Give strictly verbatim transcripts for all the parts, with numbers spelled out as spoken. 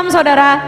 Shalom saudara.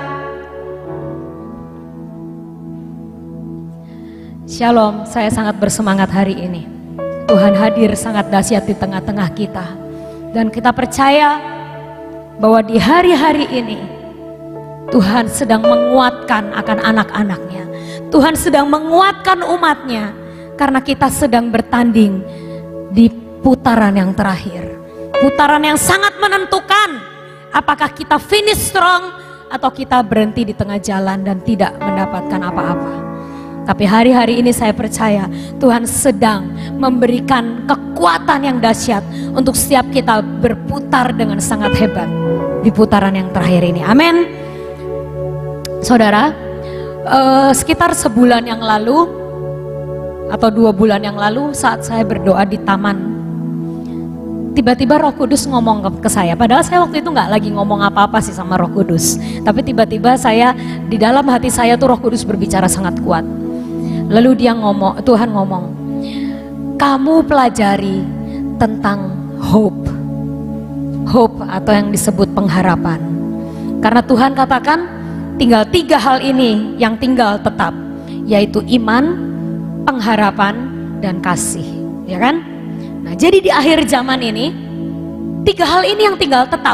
Shalom, saya sangat bersemangat hari ini. Tuhan hadir sangat dahsyat di tengah-tengah kita. Dan kita percaya bahwa di hari-hari ini Tuhan sedang menguatkan akan anak-anaknya. Tuhan sedang menguatkan umatnya. Karena kita sedang bertanding di putaran yang terakhir. Putaran yang sangat menentukan. Apakah kita finish strong atau kita berhenti di tengah jalan dan tidak mendapatkan apa-apa. Tapi hari-hari ini saya percaya Tuhan sedang memberikan kekuatan yang dahsyat untuk setiap kita berputar dengan sangat hebat di putaran yang terakhir ini. Amin. Saudara, eh, sekitar sebulan yang lalu atau dua bulan yang lalu saat saya berdoa di taman, tiba-tiba Roh Kudus ngomong ke, ke saya. Padahal saya waktu itu nggak lagi ngomong apa-apa sih sama Roh Kudus. Tapi tiba-tiba saya, di dalam hati saya tuh Roh Kudus berbicara sangat kuat. Lalu dia ngomong, Tuhan ngomong, kamu pelajari tentang hope. Hope atau yang disebut pengharapan. Karena Tuhan katakan tinggal tiga hal ini yang tinggal tetap. Yaitu iman, pengharapan, dan kasih. Ya kan? Nah, jadi di akhir zaman ini, tiga hal ini yang tinggal tetap.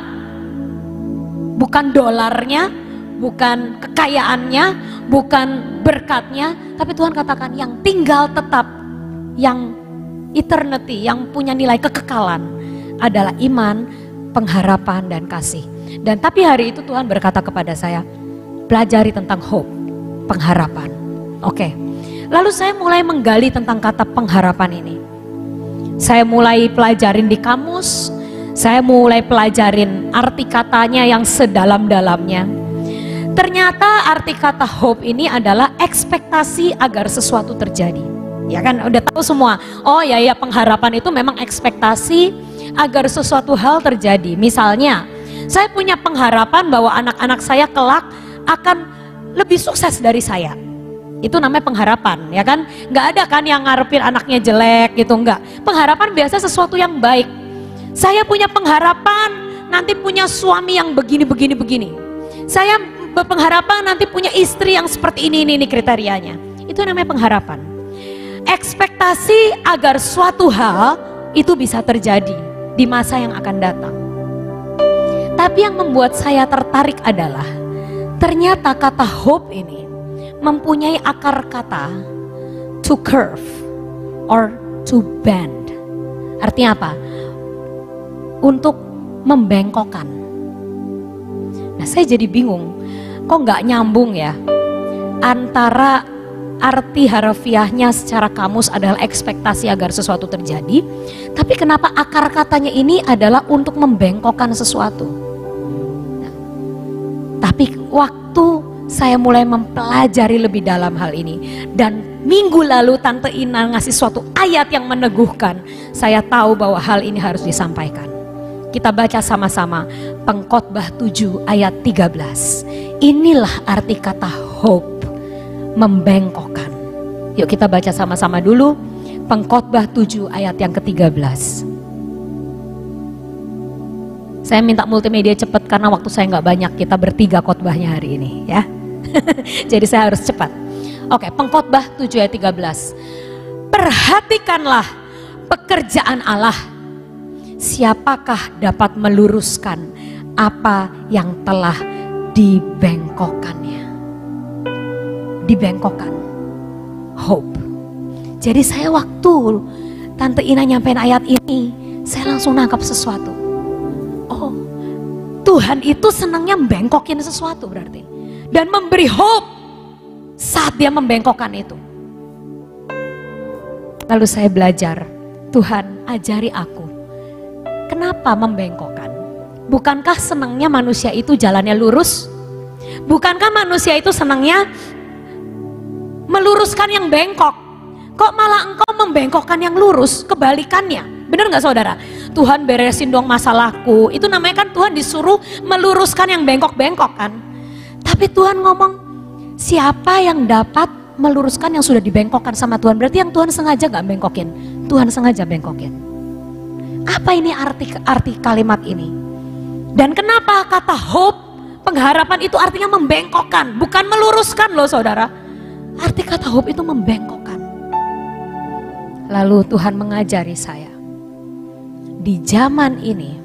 Bukan dolarnya, bukan kekayaannya, bukan berkatnya, tapi Tuhan katakan yang tinggal tetap, yang eternity, yang punya nilai kekekalan adalah iman, pengharapan, dan kasih. Dan tapi hari itu Tuhan berkata kepada saya, pelajari tentang hope, pengharapan. Oke, lalu saya mulai menggali tentang kata pengharapan ini. Saya mulai pelajarin di kamus, saya mulai pelajarin arti katanya yang sedalam-dalamnya. Ternyata arti kata hope ini adalah ekspektasi agar sesuatu terjadi. Ya kan, udah tahu semua. Oh ya ya, pengharapan itu memang ekspektasi agar sesuatu hal terjadi. Misalnya, saya punya pengharapan bahwa anak-anak saya kelak akan lebih sukses dari saya. Itu namanya pengharapan, ya kan? Nggak ada kan yang ngarepin anaknya jelek gitu, enggak. Pengharapan biasa sesuatu yang baik. Saya punya pengharapan nanti punya suami yang begini, begini, begini. Saya berpengharapan nanti punya istri yang seperti ini, ini, ini kriterianya. Itu namanya pengharapan. Ekspektasi agar suatu hal itu bisa terjadi di masa yang akan datang. Tapi yang membuat saya tertarik adalah ternyata kata hope ini mempunyai akar kata to curve or to bend. Artinya apa? Untuk membengkokkan. Nah, saya jadi bingung, kok nggak nyambung ya antara arti harfiahnya secara kamus adalah ekspektasi agar sesuatu terjadi, tapi kenapa akar katanya ini adalah untuk membengkokkan sesuatu. Nah, tapi waktu saya mulai mempelajari lebih dalam hal ini, dan minggu lalu Tante Ina ngasih suatu ayat yang meneguhkan, saya tahu bahwa hal ini harus disampaikan. Kita baca sama-sama Pengkhotbah tujuh ayat tiga belas. Inilah arti kata hope, membengkokkan. Yuk kita baca sama-sama dulu Pengkhotbah tujuh ayat yang ketiga belas. Saya minta multimedia cepat karena waktu saya nggak banyak, kita bertiga khotbahnya hari ini ya. Jadi saya harus cepat. Oke, Pengkhotbah tujuh ayat tiga belas. Perhatikanlah pekerjaan Allah. Siapakah dapat meluruskan apa yang telah dibengkokkannya? Dibengkokkan. Hope. Jadi saya waktu Tante Ina nyampein ayat ini, saya langsung nangkap sesuatu. Oh, Tuhan itu senangnya membengkokin sesuatu berarti. Dan memberi hope saat dia membengkokkan itu. Lalu saya belajar, Tuhan ajari aku. Kenapa membengkokkan? Bukankah senangnya manusia itu jalannya lurus? Bukankah manusia itu senangnya meluruskan yang bengkok? Kok malah engkau membengkokkan yang lurus? Kebalikannya, benar gak saudara? Tuhan beresin dong masalahku. Itu namanya kan Tuhan disuruh meluruskan yang bengkok-bengkok kan? Tapi Tuhan ngomong, siapa yang dapat meluruskan yang sudah dibengkokkan sama Tuhan? Berarti yang Tuhan sengaja gak bengkokin, Tuhan sengaja bengkokin. Apa ini arti arti kalimat ini? Dan kenapa kata hope, Pengharapan itu artinya membengkokkan, bukan meluruskan loh saudara. Arti kata hope itu membengkokkan. Lalu Tuhan mengajari saya, di zaman ini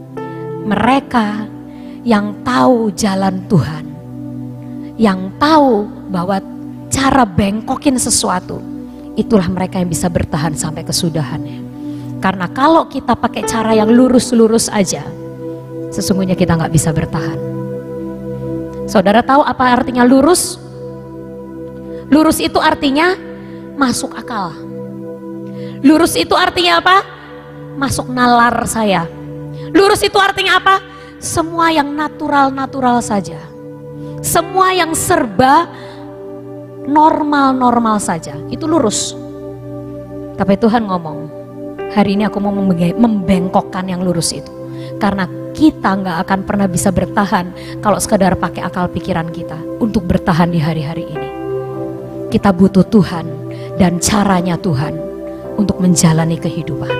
mereka yang tahu jalan Tuhan, yang tahu bahwa cara bengkokin sesuatu, itulah mereka yang bisa bertahan sampai kesudahannya. Karena kalau kita pakai cara yang lurus-lurus aja, sesungguhnya kita nggak bisa bertahan. Saudara tahu apa artinya lurus? Lurus itu artinya masuk akal. Lurus itu artinya apa? Masuk nalar saya. Lurus itu artinya apa? Semua yang natural-natural saja. Semua yang serba normal-normal saja. Itu lurus. Tapi Tuhan ngomong, hari ini aku mau membengkokkan yang lurus itu. Karena kita nggak akan pernah bisa bertahan kalau sekadar pakai akal pikiran kita untuk bertahan di hari-hari ini. Kita butuh Tuhan dan caranya Tuhan untuk menjalani kehidupan.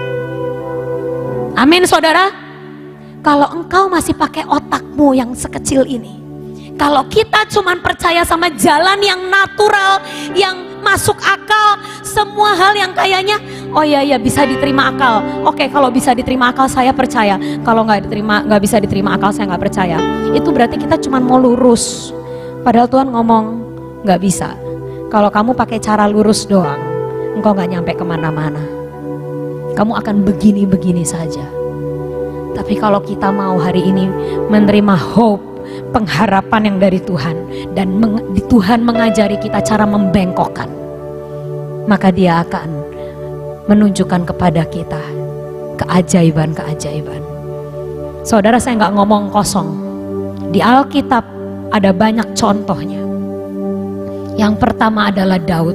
Amin saudara. Kalau engkau masih pakai otakmu yang sekecil ini, kalau kita cuman percaya sama jalan yang natural, yang masuk akal, semua hal yang kayaknya oh iya ya bisa diterima akal. Oke, kalau bisa diterima akal saya percaya. Kalau nggak diterima, nggak bisa diterima akal saya nggak percaya. Itu berarti kita cuman mau lurus. Padahal Tuhan ngomong nggak bisa. Kalau kamu pakai cara lurus doang, engkau gak nyampe kemana-mana. Kamu akan begini-begini saja. Tapi kalau kita mau hari ini menerima hope, pengharapan yang dari Tuhan, dan meng, Tuhan mengajari kita cara membengkokkan, maka Dia akan menunjukkan kepada kita keajaiban-keajaiban. Saudara, saya gak ngomong kosong. Di Alkitab ada banyak contohnya. Yang pertama adalah Daud.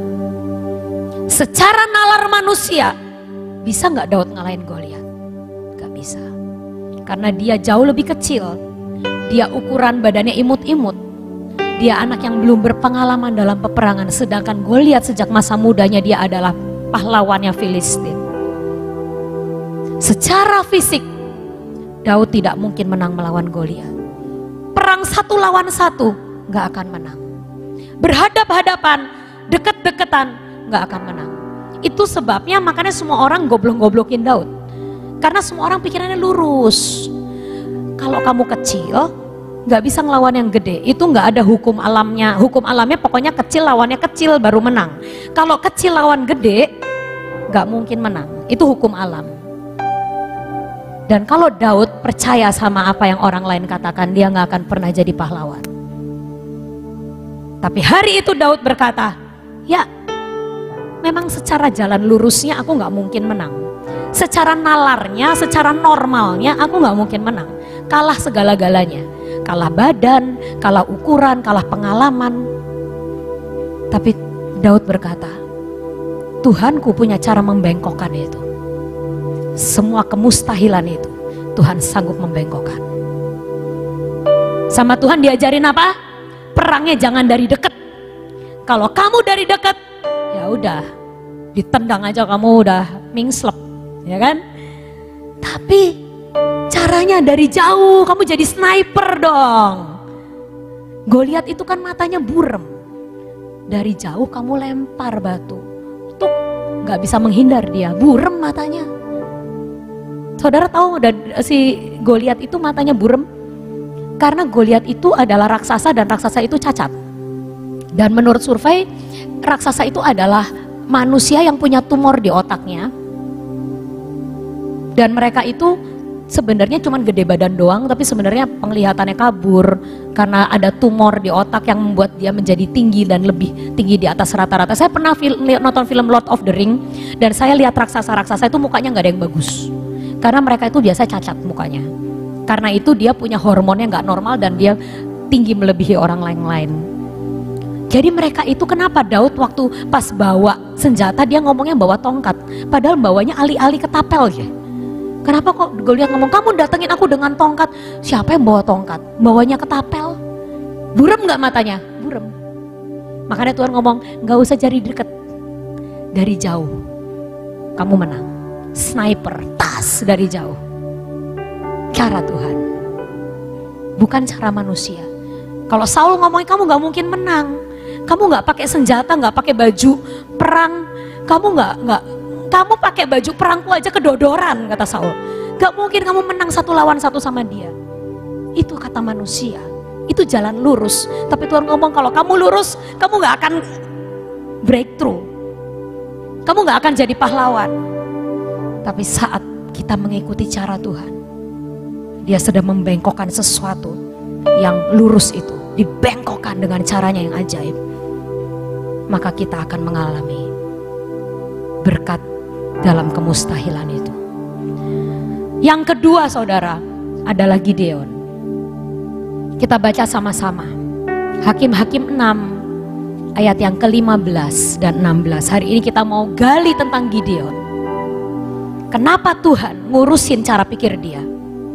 Secara nalar manusia, bisa gak Daud ngalahin Goliat? Gak bisa. Karena dia jauh lebih kecil. Dia ukuran badannya imut-imut. Dia anak yang belum berpengalaman dalam peperangan. Sedangkan Goliat sejak masa mudanya dia adalah pahlawannya Filistin. Secara fisik, Daud tidak mungkin menang melawan Goliat. Perang satu lawan satu, gak akan menang. Berhadap-hadapan, deket-deketan, gak akan menang. Itu sebabnya makanya semua orang goblok-goblokin Daud. Karena semua orang pikirannya lurus. Kalau kamu kecil, gak bisa ngelawan yang gede. Itu gak ada hukum alamnya. Hukum alamnya pokoknya kecil lawannya kecil baru menang. Kalau kecil lawan gede, gak mungkin menang. Itu hukum alam. Dan kalau Daud percaya sama apa yang orang lain katakan, dia gak akan pernah jadi pahlawan. Tapi hari itu Daud berkata, ya memang secara jalan lurusnya aku gak mungkin menang. Secara nalarnya, secara normalnya aku gak mungkin menang. Kalah segala-galanya. Kalah badan, kalah ukuran, kalah pengalaman. Tapi Daud berkata, Tuhanku punya cara membengkokkan itu. Semua kemustahilan itu Tuhan sanggup membengkokkan. Sama Tuhan diajarin apa? Perangnya jangan dari dekat. Kalau kamu dari dekat, ya udah ditendang aja kamu udah mingslep, ya kan? Tapi caranya dari jauh, kamu jadi sniper dong. Goliat itu kan matanya burem. Dari jauh kamu lempar batu, tuh nggak bisa menghindar dia, burem matanya. Saudara tahu si Goliat itu matanya burem? Karena Goliat itu adalah raksasa dan raksasa itu cacat. Dan menurut survei, raksasa itu adalah manusia yang punya tumor di otaknya. Dan mereka itu sebenarnya cuma gede badan doang, tapi sebenarnya penglihatannya kabur. Karena ada tumor di otak yang membuat dia menjadi tinggi dan lebih tinggi di atas rata-rata. Saya pernah fil nonton film Lord of the Ring, dan saya lihat raksasa-raksasa itu mukanya nggak ada yang bagus. Karena mereka itu biasa cacat mukanya. Karena itu dia punya hormonnya nggak normal dan dia tinggi melebihi orang lain-lain. Jadi mereka itu kenapa Daud waktu pas bawa senjata dia ngomongnya bawa tongkat. Padahal bawanya alih-alih ketapel ya. Kenapa kok Goliat ngomong kamu datengin aku dengan tongkat? Siapa yang bawa tongkat? Bawanya ketapel. Burem nggak matanya? Burem. Makanya Tuhan ngomong nggak usah jadi deket. Dari jauh kamu menang. Sniper, tas dari jauh. Cara Tuhan, bukan cara manusia. Kalau Saul ngomongin kamu gak mungkin menang, kamu gak pakai senjata, gak pakai baju perang, kamu gak, gak kamu pakai baju perangku aja kedodoran, kata Saul. Gak mungkin kamu menang satu lawan satu sama dia. Itu kata manusia, itu jalan lurus. Tapi Tuhan ngomong kalau kamu lurus, kamu gak akan breakthrough, kamu gak akan jadi pahlawan. Tapi saat kita mengikuti cara Tuhan, dia sedang membengkokkan sesuatu yang lurus itu, dibengkokkan dengan caranya yang ajaib, maka kita akan mengalami berkat dalam kemustahilan itu. Yang kedua saudara adalah Gideon. Kita baca sama-sama Hakim-Hakim enam ayat yang ke lima belas dan enam belas. Hari ini kita mau gali tentang Gideon. Kenapa Tuhan ngurusin cara pikir dia?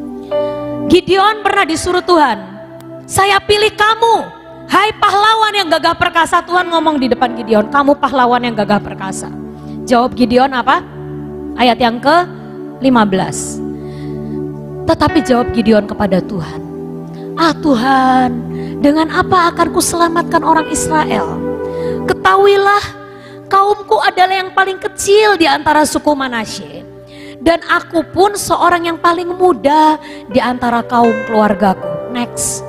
Gideon pernah disuruh Tuhan, saya pilih kamu, hai pahlawan yang gagah perkasa. Tuhan ngomong di depan Gideon, kamu pahlawan yang gagah perkasa. Jawab Gideon apa? Ayat yang ke lima belas. Tetapi jawab Gideon kepada Tuhan, ah Tuhan, dengan apa akan kuselamatkan orang Israel? Ketahuilah, kaumku adalah yang paling kecil di antara suku Manasye, dan aku pun seorang yang paling muda di antara kaum keluargaku. Next.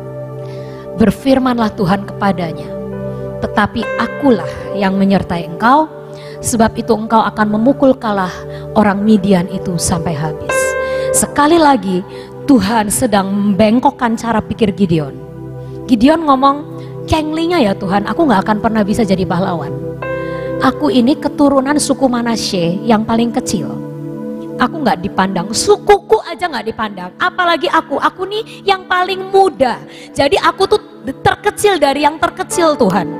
Berfirmanlah Tuhan kepadanya, tetapi akulah yang menyertai engkau, sebab itu engkau akan memukul kalah orang Midian itu sampai habis. Sekali lagi Tuhan sedang membengkokkan cara pikir Gideon. Gideon ngomong, kenglinya ya Tuhan, aku gak akan pernah bisa jadi pahlawan. Aku ini keturunan suku Manasye yang paling kecil. Aku gak dipandang, sukuku aja gak dipandang, apalagi aku, aku nih yang paling muda. Jadi aku tuh terkecil dari yang terkecil Tuhan.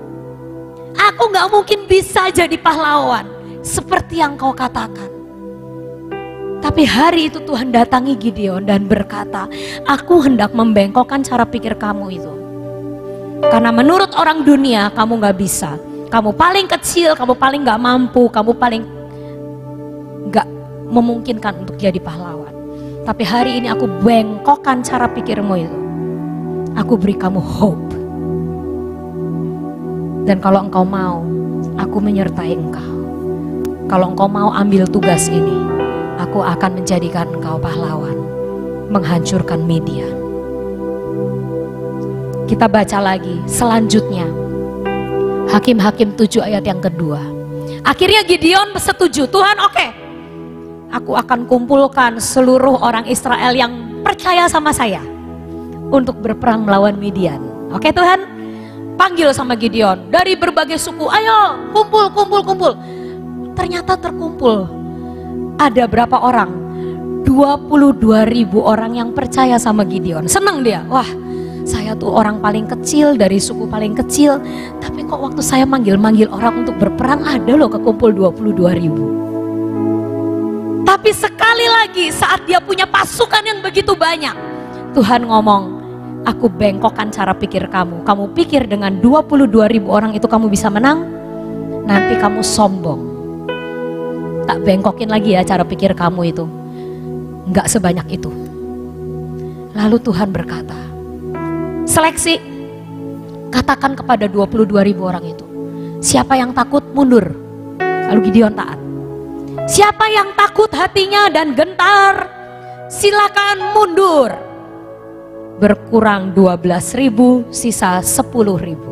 Aku gak mungkin bisa jadi pahlawan seperti yang kau katakan. Tapi hari itu Tuhan datangi Gideon dan berkata, aku hendak membengkokkan cara pikir kamu itu. Karena menurut orang dunia kamu gak bisa, kamu paling kecil, kamu paling gak mampu, kamu paling gak memungkinkan untuk jadi pahlawan. Tapi hari ini aku bengkokkan cara pikirmu itu. Aku beri kamu hope. Dan kalau engkau mau, aku menyertai engkau. Kalau engkau mau ambil tugas ini, aku akan menjadikan engkau pahlawan, menghancurkan Midian. Kita baca lagi selanjutnya, Hakim-Hakim tujuh ayat yang kedua. Akhirnya Gideon setuju, Tuhan oke, okay, aku akan kumpulkan seluruh orang Israel yang percaya sama saya untuk berperang melawan Midian. Oke okay, Tuhan, panggil sama Gideon dari berbagai suku, ayo kumpul, kumpul, kumpul. Ternyata terkumpul. Ada berapa orang? dua puluh dua ribu orang yang percaya sama Gideon. Senang dia. Wah, saya tuh orang paling kecil dari suku paling kecil. Tapi kok waktu saya manggil-manggil orang untuk berperang ada loh kekumpul dua puluh dua ribu. Tapi sekali lagi saat dia punya pasukan yang begitu banyak, Tuhan ngomong, aku bengkokkan cara pikir kamu. Kamu pikir dengan dua puluh dua ribu orang itu kamu bisa menang? Nanti kamu sombong. Tak bengkokin lagi ya cara pikir kamu itu. Enggak sebanyak itu. Lalu Tuhan berkata, seleksi. Katakan kepada dua puluh dua ribu orang itu, siapa yang takut mundur. Lalu Gideon taat. Siapa yang takut hatinya dan gentar, silakan mundur. Berkurang dua belas ribu, sisa sepuluh ribu.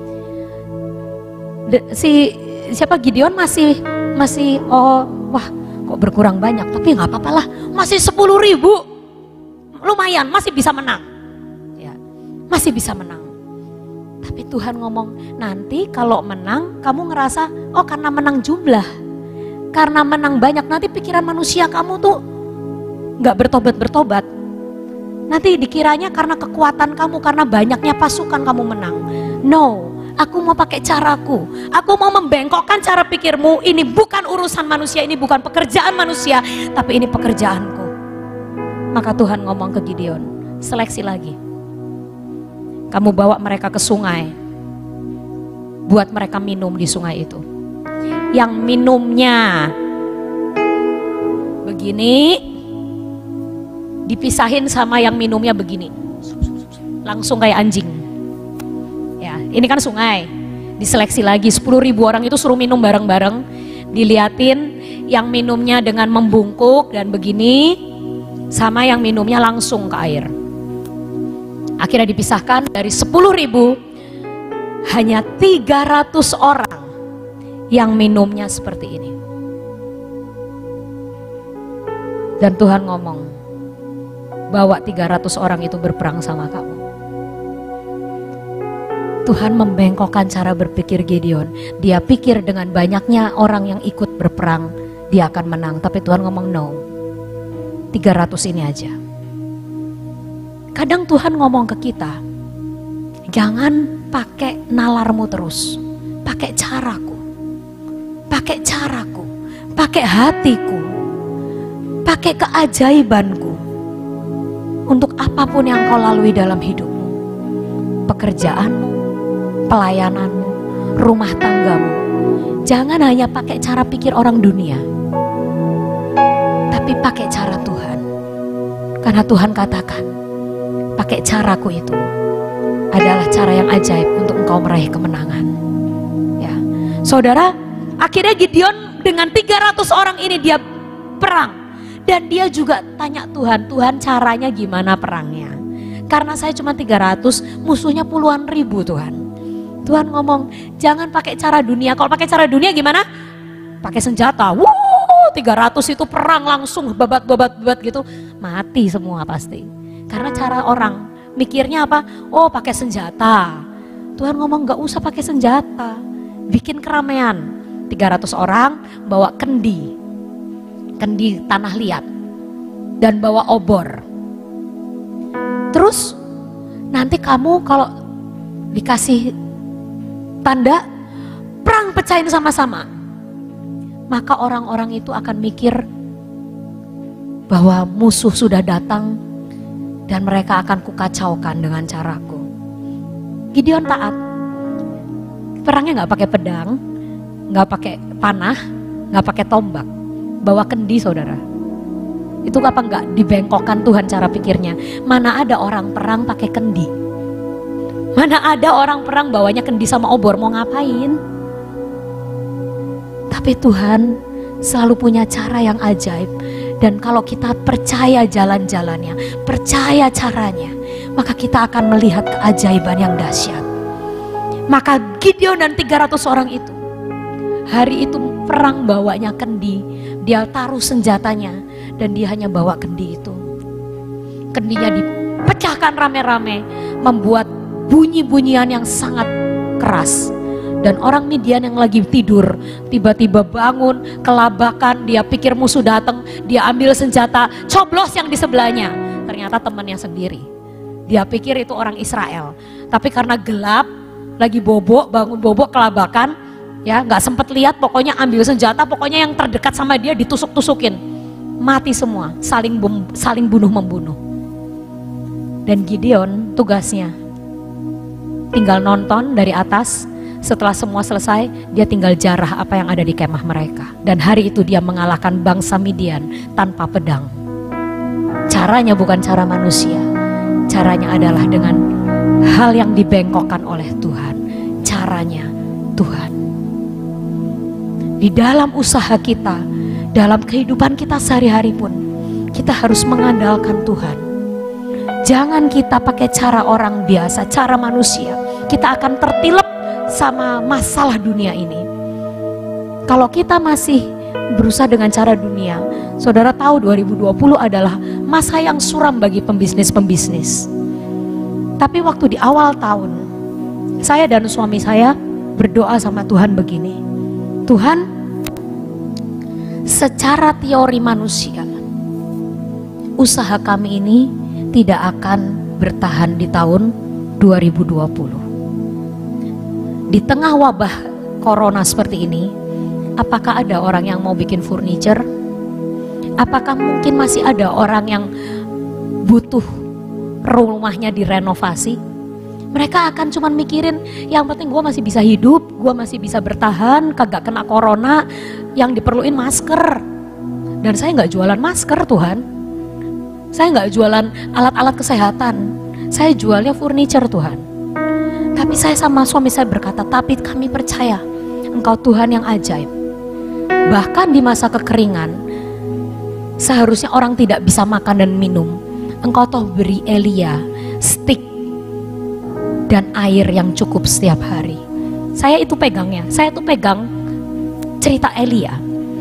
De, si siapa Gideon masih masih oh wah kok berkurang banyak, tapi nggak apa-apa lah, masih sepuluh ribu, lumayan, masih bisa menang, ya, masih bisa menang. Tapi Tuhan ngomong, nanti kalau menang kamu ngerasa oh karena menang jumlah, karena menang banyak, nanti pikiran manusia kamu tuh nggak bertobat-bertobat. Nanti dikiranya karena kekuatan kamu, karena banyaknya pasukan kamu menang. No, aku mau pakai caraku. Aku mau membengkokkan cara pikirmu. Ini bukan urusan manusia, ini bukan pekerjaan manusia, tapi ini pekerjaanku. Maka Tuhan ngomong ke Gideon, seleksi lagi. Kamu bawa mereka ke sungai, buat mereka minum di sungai itu. Yang minumnya begini, dipisahin sama yang minumnya begini. langsung kayak anjing. Ya, ini kan sungai, diseleksi lagi sepuluh ribu orang itu suruh minum bareng-bareng, diliatin yang minumnya dengan membungkuk dan begini, sama yang minumnya langsung ke air. Akhirnya dipisahkan dari sepuluh ribu, hanya tiga ratus orang yang minumnya seperti ini. Dan Tuhan ngomong, bawa tiga ratus orang itu berperang sama kamu. Tuhan membengkokkan cara berpikir Gideon. Dia pikir dengan banyaknya orang yang ikut berperang, dia akan menang. Tapi Tuhan ngomong no, tiga ratus ini aja. Kadang Tuhan ngomong ke kita, jangan pakai nalarmu terus, pakai caraku, pakai caraku, pakai hatiku, pakai keajaibanku. Untuk apapun yang kau lalui dalam hidupmu, pekerjaanmu, pelayananmu, rumah tanggamu, jangan hanya pakai cara pikir orang dunia, tapi pakai cara Tuhan. Karena Tuhan katakan, pakai caraku itu adalah cara yang ajaib untuk engkau meraih kemenangan. Ya, saudara, akhirnya Gideon dengan tiga ratus orang ini dia perang. Dan dia juga tanya Tuhan, Tuhan caranya gimana perangnya? Karena saya cuma tiga ratus, musuhnya puluhan ribu Tuhan. Tuhan ngomong, jangan pakai cara dunia. Kalau pakai cara dunia gimana? Pakai senjata. Wuh, tiga ratus itu perang langsung babat-babat-babat gitu. Mati semua pasti. Karena cara orang mikirnya apa? Oh, pakai senjata. Tuhan ngomong gak usah pakai senjata. Bikin keramaian. tiga ratus orang bawa kendi. Kendi tanah liat dan bawa obor. Terus nanti kamu kalau dikasih tanda perang pecahin sama-sama, maka orang-orang itu akan mikir bahwa musuh sudah datang dan mereka akan kukacaukan dengan caraku. Gideon taat. Perangnya nggak pakai pedang, nggak pakai panah, nggak pakai tombak. Bawa kendi saudara. Itu apa enggak dibengkokkan Tuhan cara pikirnya. Mana ada orang perang pakai kendi. Mana ada orang perang bawanya kendi sama obor, mau ngapain? Tapi Tuhan selalu punya cara yang ajaib. Dan kalau kita percaya jalan-jalannya, percaya caranya, maka kita akan melihat keajaiban yang dahsyat. Maka Gideon dan tiga ratus orang itu, hari itu perang bawanya kendi. Dia taruh senjatanya dan dia hanya bawa kendi itu. Kendinya dipecahkan rame-rame, membuat bunyi-bunyian yang sangat keras. Dan orang Midian yang lagi tidur tiba-tiba bangun, kelabakan, dia pikir musuh datang, dia ambil senjata, coblos yang di sebelahnya. Ternyata temannya sendiri. Dia pikir itu orang Israel. Tapi karena gelap, lagi bobok, bangun bobok, kelabakan, ya nggak sempet lihat, pokoknya ambil senjata, pokoknya yang terdekat sama dia ditusuk-tusukin, mati semua, saling bum, saling bunuh membunuh. Dan Gideon tugasnya tinggal nonton dari atas. Setelah semua selesai, dia tinggal jarah apa yang ada di kemah mereka. Dan hari itu dia mengalahkan bangsa Midian tanpa pedang. Caranya bukan cara manusia, caranya adalah dengan hal yang dibengkokkan oleh Tuhan. Caranya Tuhan. Di dalam usaha kita, dalam kehidupan kita sehari-hari pun, kita harus mengandalkan Tuhan. Jangan kita pakai cara orang biasa, cara manusia. Kita akan tertilep sama masalah dunia ini. Kalau kita masih berusaha dengan cara dunia, saudara tahu dua ribu dua puluh adalah masa yang suram bagi pembisnis-pembisnis. Tapi waktu di awal tahun, saya dan suami saya berdoa sama Tuhan begini. Tuhan, secara teori manusia, usaha kami ini tidak akan bertahan di tahun dua ribu dua puluh. Di tengah wabah corona seperti ini, apakah ada orang yang mau bikin furniture? Apakah mungkin masih ada orang yang butuh rumahnya direnovasi? Mereka akan cuman mikirin, yang penting gue masih bisa hidup, gue masih bisa bertahan, kagak kena corona, yang diperluin masker. Dan saya nggak jualan masker Tuhan, saya nggak jualan alat-alat kesehatan, saya saya jualnya furniture Tuhan. Tapi saya sama suami saya berkata, tapi kami percaya Engkau Tuhan yang ajaib. Bahkan di masa kekeringan, seharusnya orang tidak bisa makan dan minum, Engkau toh beri Elia stik dan air yang cukup setiap hari. Saya itu pegangnya, saya itu pegang cerita Elia.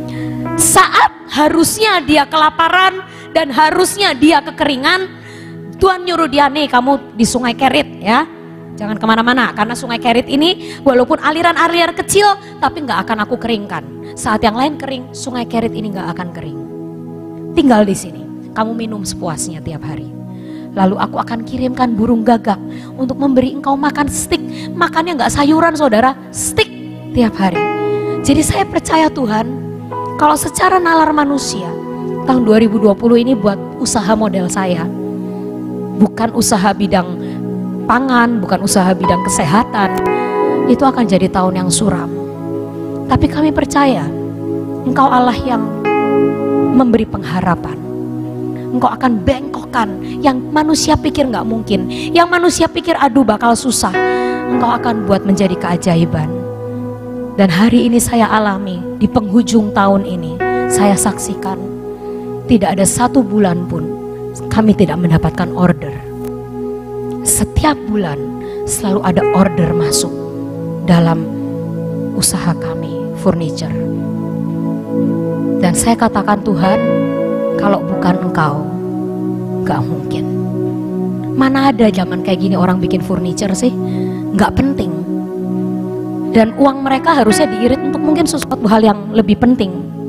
Saat harusnya dia kelaparan dan harusnya dia kekeringan, Tuhan nyuruh dia, nih kamu di Sungai Kerit ya, jangan kemana-mana, karena Sungai Kerit ini walaupun aliran-aliran kecil, tapi gak akan aku keringkan. Saat yang lain kering, Sungai Kerit ini gak akan kering. Tinggal di sini, kamu minum sepuasnya tiap hari. Lalu aku akan kirimkan burung gagak untuk memberi engkau makan stik. Makannya gak sayuran saudara, stik tiap hari. Jadi saya percaya Tuhan, kalau secara nalar manusia, tahun dua ribu dua puluh ini buat usaha model saya. Bukan usaha bidang pangan, bukan usaha bidang kesehatan. Itu akan jadi tahun yang suram. Tapi kami percaya, Engkau Allah yang memberi pengharapan. Engkau akan bengkokkan yang manusia pikir gak mungkin, yang manusia pikir aduh bakal susah, Engkau akan buat menjadi keajaiban. Dan hari ini saya alami, di penghujung tahun ini, saya saksikan tidak ada satu bulan pun kami tidak mendapatkan order. Setiap bulan selalu ada order masuk dalam usaha kami, furniture. Dan saya katakan Tuhan, kalau bukan Engkau, gak mungkin. Mana ada zaman kayak gini orang bikin furniture sih, gak penting. Dan uang mereka harusnya diirit untuk mungkin sesuatu hal yang lebih penting.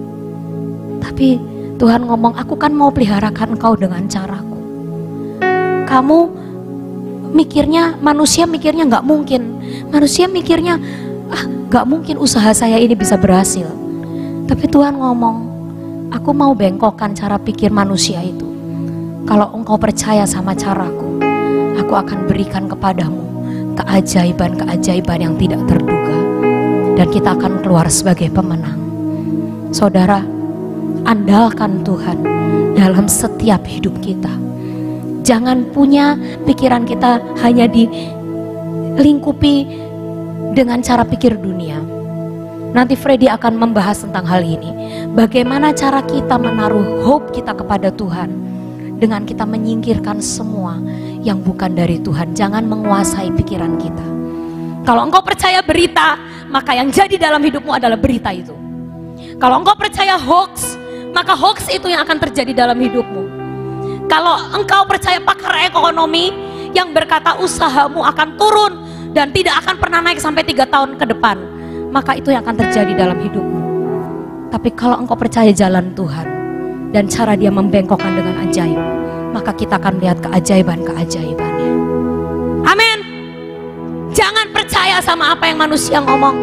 Tapi Tuhan ngomong, aku kan mau peliharakan engkau dengan caraku. Kamu mikirnya, manusia mikirnya gak mungkin. Manusia mikirnya, ah gak mungkin usaha saya ini bisa berhasil. Tapi Tuhan ngomong, aku mau bengkokkan cara pikir manusia itu. Kalau engkau percaya sama caraku, aku akan berikan kepadamu keajaiban-keajaiban yang tidak terduga. Dan kita akan keluar sebagai pemenang. Saudara, andalkan Tuhan dalam setiap hidup kita. Jangan punya pikiran kita hanya dilingkupi dengan cara pikir dunia. Nanti Freddy akan membahas tentang hal ini. Bagaimana cara kita menaruh hope kita kepada Tuhan dengan kita menyingkirkan semua yang bukan dari Tuhan. Jangan menguasai pikiran kita. Kalau engkau percaya berita, maka yang jadi dalam hidupmu adalah berita itu. Kalau engkau percaya hoax, maka hoax itu yang akan terjadi dalam hidupmu. Kalau engkau percaya pakar ekonomi yang berkata usahamu akan turun dan tidak akan pernah naik sampai tiga tahun ke depan, maka itu yang akan terjadi dalam hidupmu. Tapi kalau engkau percaya jalan Tuhan dan cara dia membengkokkan dengan ajaib, maka kita akan lihat keajaiban-keajaibannya. Amin. Jangan percaya sama apa yang manusia ngomong.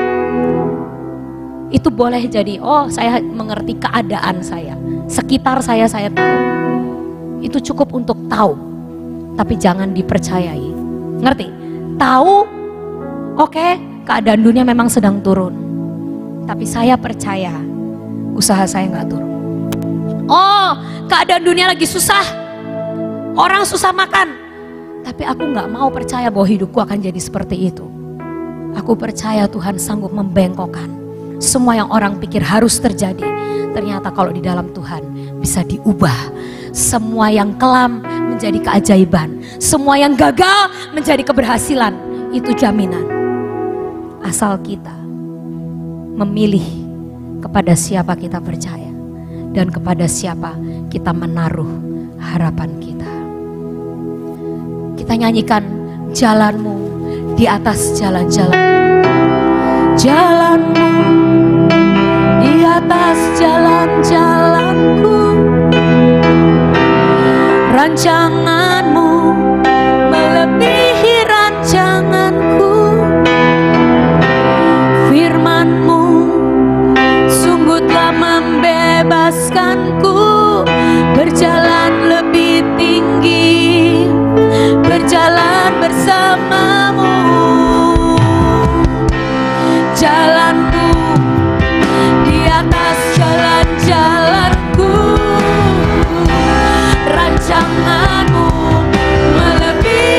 Itu boleh jadi, oh saya mengerti keadaan saya, sekitar saya saya tahu. Itu cukup untuk tahu, tapi jangan dipercayai. Ngerti? Tahu, oke, okay, keadaan dunia memang sedang turun, tapi saya percaya usaha saya nggak turun. Oh, keadaan dunia lagi susah, orang susah makan, tapi aku nggak mau percaya bahwa hidupku akan jadi seperti itu. Aku percaya Tuhan sanggup membengkokkan semua yang orang pikir harus terjadi. Ternyata kalau di dalam Tuhan bisa diubah. Semua yang kelam menjadi keajaiban, semua yang gagal menjadi keberhasilan. Itu jaminan. Asal kita memilih kepada siapa kita percaya dan kepada siapa kita menaruh harapan kita. Kita nyanyikan jalanmu di atas jalan-jalan. Jalanmu di atas jalan-jalanku. Rancanganmu melebihi rancanganku. Firman-Mu sungguh telah membebaskanku. Berjalan lebih tinggi, berjalan bersamamu. Jalanku di atas jalan-jalanku. Rancanganmu melebihi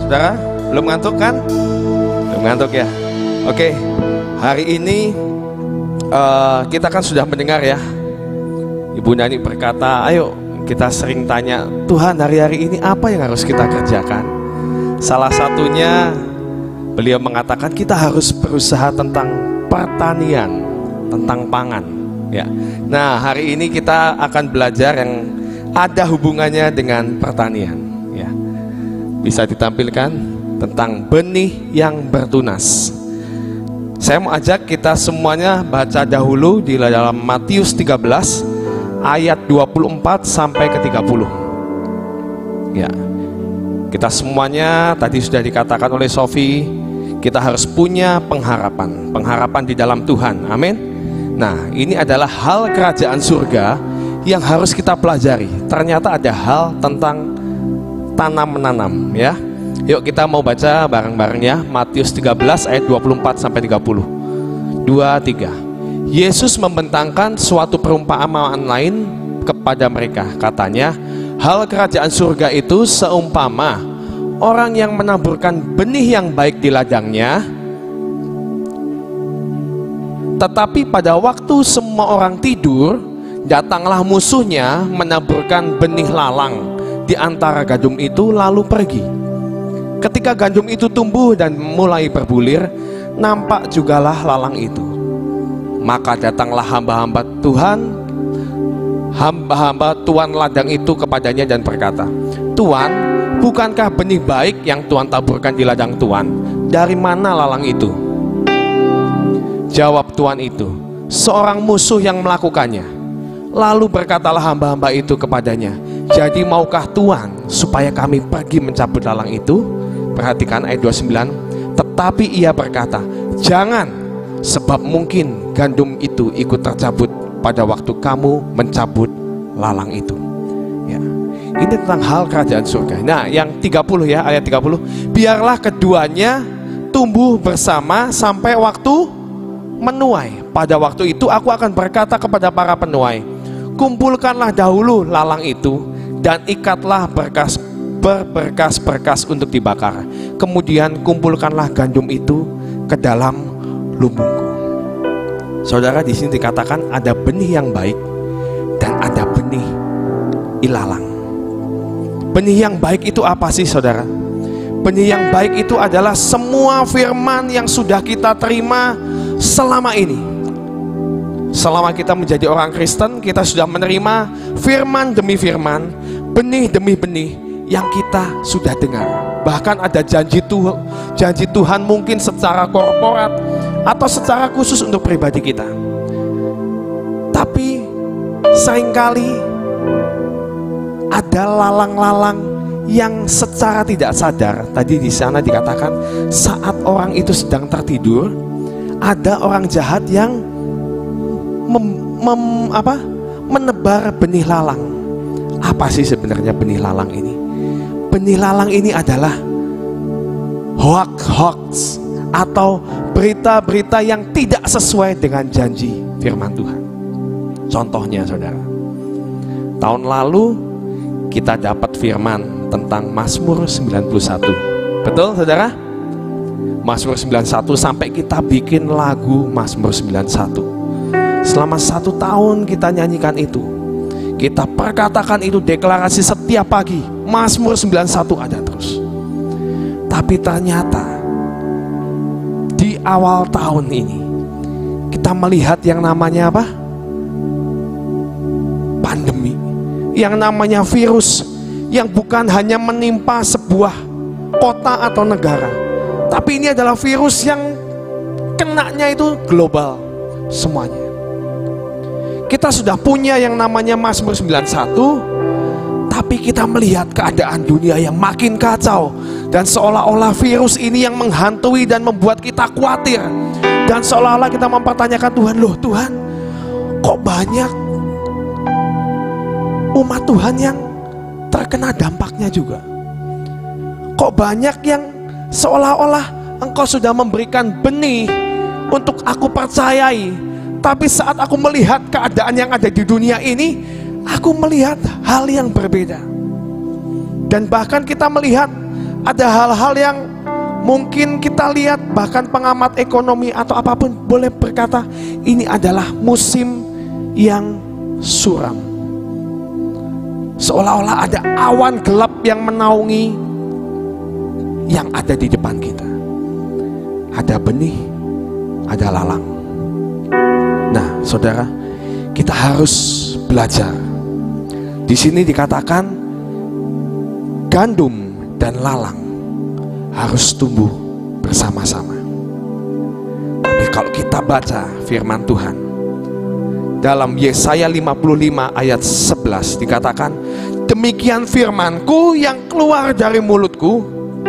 saudara? Belum ngantuk kan? Belum ngantuk ya? Oke, hari ini uh, kita kan sudah mendengar ya, Ibu Nani berkata, ayo kita sering tanya, Tuhan hari-hari ini apa yang harus kita kerjakan? Salah satunya beliau mengatakan kita harus berusaha tentang pertanian, tentang pangan ya. Nah, hari ini kita akan belajar yang ada hubungannya dengan pertanian ya. Bisa ditampilkan tentang benih yang bertunas. Saya mau ajak kita semuanya baca dahulu di dalam Matius tiga belas ayat dua puluh empat sampai ke tiga puluh. Ya. Kita semuanya tadi sudah dikatakan oleh Sofi, kita harus punya pengharapan, pengharapan di dalam Tuhan. Amin. Nah, ini adalah hal kerajaan surga yang harus kita pelajari. Ternyata ada hal tentang tanam menanam ya. Yuk kita mau baca bareng-bareng ya, Matius tiga belas ayat dua puluh empat sampai tiga puluh. dua tiga. Yesus membentangkan suatu perumpamaan lain kepada mereka. Katanya, hal kerajaan surga itu seumpama orang yang menaburkan benih yang baik di ladangnya, tetapi pada waktu semua orang tidur, datanglah musuhnya menaburkan benih lalang di antara gandum itu lalu pergi. Ketika gandum itu tumbuh dan mulai berbulir, nampak jugalah lalang itu. Maka datanglah hamba-hamba Tuhan, hamba-hamba tuan ladang itu kepadanya dan berkata, Tuan, bukankah benih baik yang Tuan taburkan di ladang Tuan? Dari mana lalang itu? Jawab tuan itu, seorang musuh yang melakukannya. Lalu berkatalah hamba-hamba itu kepadanya, jadi maukah Tuan supaya kami pergi mencabut lalang itu? Perhatikan ayat dua puluh sembilan. Tetapi ia berkata, jangan, sebab mungkin gandum itu ikut tercabut pada waktu kamu mencabut lalang itu ya. Ini tentang hal kerajaan surga. Nah, yang tiga puluh ya, ayat tiga puluh. Biarlah keduanya tumbuh bersama sampai waktu menuai. Pada waktu itu aku akan berkata kepada para penuai, kumpulkanlah dahulu lalang itu dan ikatlah berkas berberkas-berkas untuk dibakar. Kemudian kumpulkanlah gandum itu ke dalam lumbungku. Saudara, di sini dikatakan ada benih yang baik dan ada benih ilalang. Benih yang baik itu apa sih, saudara? Benih yang baik itu adalah semua firman yang sudah kita terima selama ini. Selama kita menjadi orang Kristen, kita sudah menerima firman demi firman, benih demi benih yang kita sudah dengar. Bahkan ada janji Tuhan, janji Tuhan mungkin secara korporat atau secara khusus untuk pribadi kita. Tapi seringkali ada lalang-lalang yang secara tidak sadar, tadi di sana dikatakan saat orang itu sedang tertidur, ada orang jahat yang mem, mem, apa, menebar benih lalang. Apa sih sebenarnya benih lalang ini? Benih lalang ini adalah hoax-hoax atau berita-berita yang tidak sesuai dengan janji firman Tuhan. Contohnya, saudara, tahun lalu kita dapat firman tentang Mazmur sembilan puluh satu. Betul, saudara? Mazmur sembilan puluh satu, sampai kita bikin lagu Mazmur sembilan puluh satu. Selama satu tahun kita nyanyikan itu, kita perkatakan itu, deklarasi setiap pagi, Mazmur sembilan puluh satu ada terus. Tapi ternyata di awal tahun ini kita melihat yang namanya apa? Pandemi, yang namanya virus, yang bukan hanya menimpa sebuah kota atau negara, tapi ini adalah virus yang kenanya itu global semuanya. Kita sudah punya yang namanya Mazmur sembilan puluh satu, tapi kita melihat keadaan dunia yang makin kacau, dan seolah-olah virus ini yang menghantui dan membuat kita khawatir, dan seolah-olah kita mempertanyakan Tuhan, loh Tuhan, kok banyak umat Tuhan yang terkena dampaknya juga? Kok banyak yang seolah-olah Engkau sudah memberikan benih untuk aku percayai, tapi saat aku melihat keadaan yang ada di dunia ini, aku melihat hal yang berbeda. Dan bahkan kita melihat Ada hal-hal yang mungkin kita lihat, bahkan pengamat ekonomi atau apapun boleh berkata, ini adalah musim yang suram. Seolah-olah ada awan gelap yang menaungi yang ada di depan kita. Ada benih, ada lalang. Nah, saudara, kita harus belajar. Di sini dikatakan gandum dan lalang harus tumbuh bersama-sama. Tapi kalau kita baca firman Tuhan dalam Yesaya lima puluh lima ayat sebelas dikatakan, demikian firmanku yang keluar dari mulutku,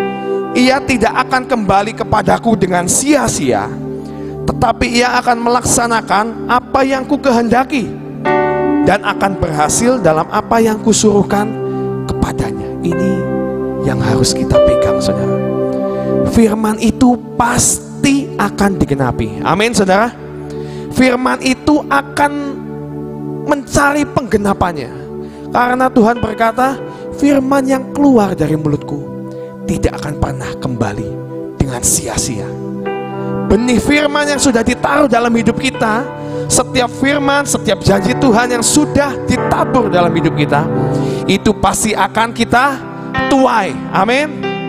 ia tidak akan kembali kepadaku dengan sia-sia, tetapi ia akan melaksanakan apa yang ku kehendaki dan akan berhasil dalam apa yang kusuruhkan kepadanya. Ini yang harus kita pegang, saudara. Firman itu pasti akan digenapi. Amin, saudara. Firman itu akan mencari penggenapannya, karena Tuhan berkata, firman yang keluar dari mulutku tidak akan pernah kembali dengan sia-sia. Benih firman yang sudah ditaruh dalam hidup kita, setiap firman, setiap janji Tuhan yang sudah ditabur dalam hidup kita, itu pasti akan kita tuai. Amin.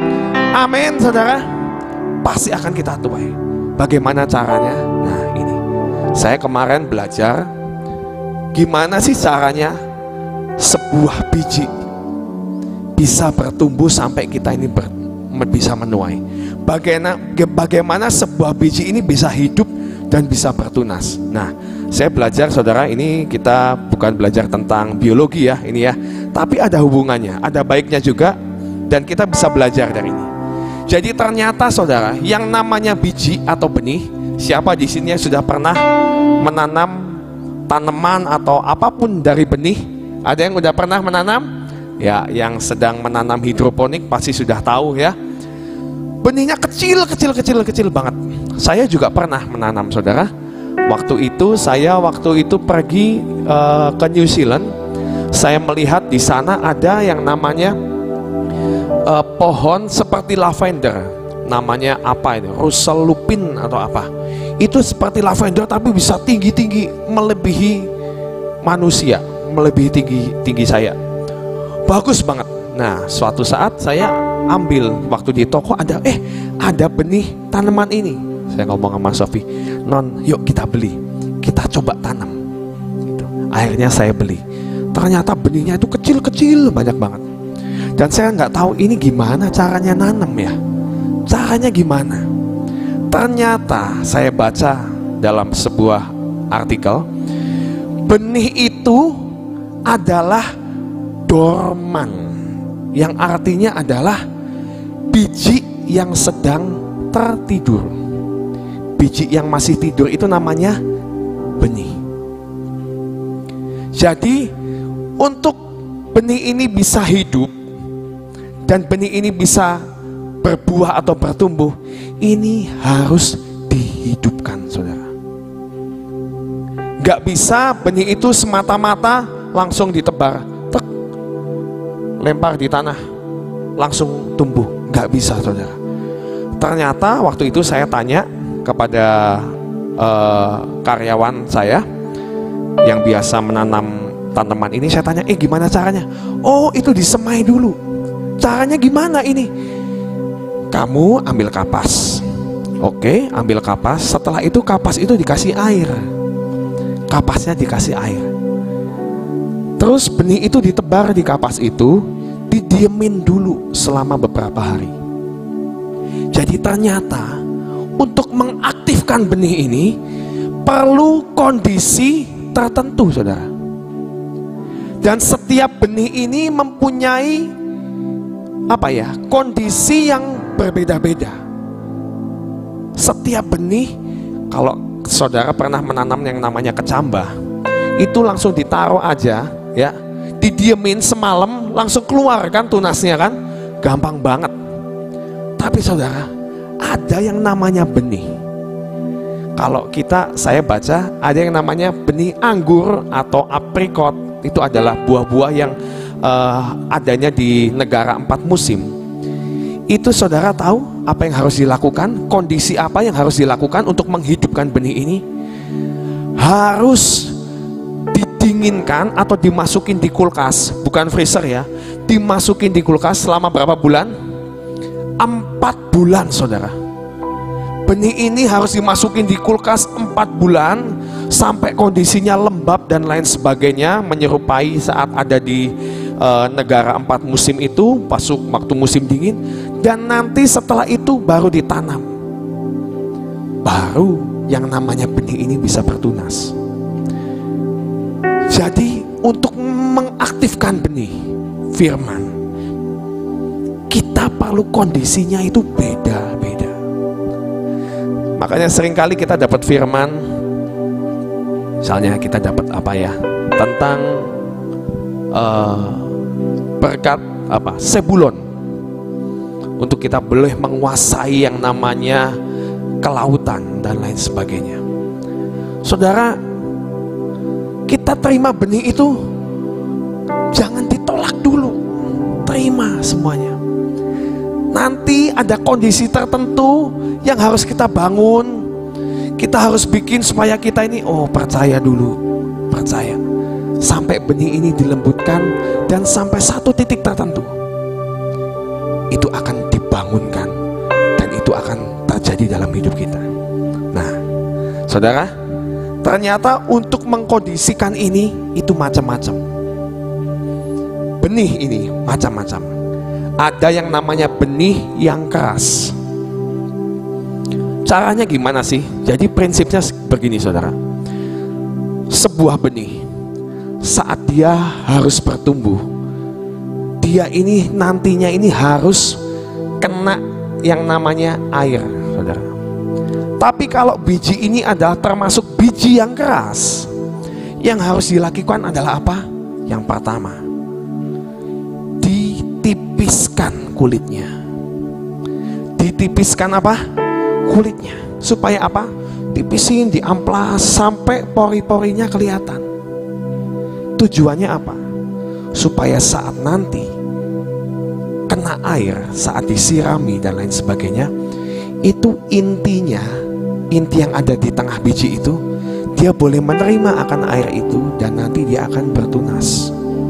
Amin, saudara. Pasti akan kita tuai. Bagaimana caranya? Nah, ini saya kemarin belajar gimana sih caranya sebuah biji bisa bertumbuh sampai kita ini ber, bisa menuai. Bagaimana, bagaimana sebuah biji ini bisa hidup dan bisa bertunas. Nah, saya belajar, saudara, ini kita bukan belajar tentang biologi ya, ini ya, tapi ada hubungannya, ada baiknya juga, dan kita bisa belajar dari ini. Jadi ternyata, saudara, yang namanya biji atau benih, siapa di sini yang sudah pernah menanam tanaman atau apapun dari benih? Ada yang sudah pernah menanam? Ya, yang sedang menanam hidroponik pasti sudah tahu ya. Benihnya kecil, kecil, kecil, kecil banget. Saya juga pernah menanam, saudara. Waktu itu saya waktu itu pergi uh, ke New Zealand. Saya melihat di sana ada yang namanya uh, pohon seperti lavender. Namanya apa ini? Russell lupin atau apa? Itu seperti lavender tapi bisa tinggi-tinggi, melebihi manusia, melebihi tinggi tinggi saya. Bagus banget. Nah, suatu saat saya ambil, waktu di toko ada, eh ada benih tanaman ini. Saya ngomong sama Sofi, non, yuk kita beli, kita coba tanam. Gitu. Akhirnya saya beli. Ternyata benihnya itu kecil-kecil, banyak banget. Dan saya nggak tahu ini gimana caranya nanam ya. Caranya gimana? Ternyata saya baca dalam sebuah artikel, benih itu adalah dorman, yang artinya adalah biji yang sedang tertidur. Biji yang masih tidur itu namanya benih. Jadi untuk benih ini bisa hidup dan benih ini bisa berbuah atau bertumbuh, ini harus dihidupkan, saudara. Gak bisa benih itu semata-mata langsung ditebar, tek, lempar di tanah, langsung tumbuh. Gak bisa, saudara. Ternyata waktu itu saya tanya kepada uh, karyawan saya yang biasa menanam tanaman ini, saya tanya, eh gimana caranya? Oh, itu disemai dulu. Caranya gimana ini? Kamu ambil kapas. Oke, ambil kapas. Setelah itu kapas itu dikasih air. Kapasnya dikasih air. Terus benih itu ditebar di kapas itu, didiemin dulu selama beberapa hari. Jadi ternyata untuk mengaktifkan benih ini perlu kondisi tertentu, saudara. Dan setiap benih ini mempunyai apa ya, kondisi yang berbeda-beda. Setiap benih, kalau saudara pernah menanam yang namanya kecambah, itu langsung ditaruh aja ya, didiemin semalam langsung keluar kan tunasnya kan, gampang banget. Tapi saudara, ada yang namanya benih. Kalau kita, saya baca ada yang namanya benih anggur atau aprikot. Itu adalah buah-buah yang uh, adanya di negara empat musim. Itu saudara tahu apa yang harus dilakukan? Kondisi apa yang harus dilakukan untuk menghidupkan benih ini? Harus didinginkan atau dimasukin di kulkas, bukan freezer ya. Dimasukin di kulkas selama berapa bulan? Empat bulan saudara. Benih ini harus dimasukin di kulkas empat bulan sampai kondisinya lembab dan lain sebagainya, menyerupai saat ada di uh, negara empat musim itu, pasuk waktu musim dingin. Dan nanti setelah itu baru ditanam, baru yang namanya benih ini bisa bertunas. Jadi untuk mengaktifkan benih firman, kita perlu kondisinya itu beda-beda. Makanya seringkali kita dapat firman, misalnya kita dapat apa ya, tentang uh, berkat apa, Sebulon, untuk kita boleh menguasai yang namanya kelautan dan lain sebagainya. Saudara, kita terima benih itu jangan ditolak dulu, terima semuanya. Nanti ada kondisi tertentu yang harus kita bangun, kita harus bikin supaya kita ini, oh percaya dulu, percaya sampai benih ini dilembutkan dan sampai satu titik tertentu itu akan dibangunkan dan itu akan terjadi dalam hidup kita. Nah, saudara, ternyata untuk mengkondisikan ini itu macam-macam. Benih ini macam-macam. Ada yang namanya benih yang keras. Caranya gimana sih? Jadi prinsipnya begini saudara. Sebuah benih saat dia harus bertumbuh, dia ini nantinya ini harus kena yang namanya air, saudara. Tapi kalau biji ini adalah termasuk biji yang keras, yang harus dilakukan adalah apa? Yang pertama, ditipiskan kulitnya. Ditipiskan apa? Kulitnya. Supaya apa? Tipisin, diamplas sampai pori-porinya kelihatan. Tujuannya apa? Supaya saat nanti kena air, saat disirami dan lain sebagainya, itu intinya, inti yang ada di tengah biji itu, dia boleh menerima akan air itu dan nanti dia akan bertunas.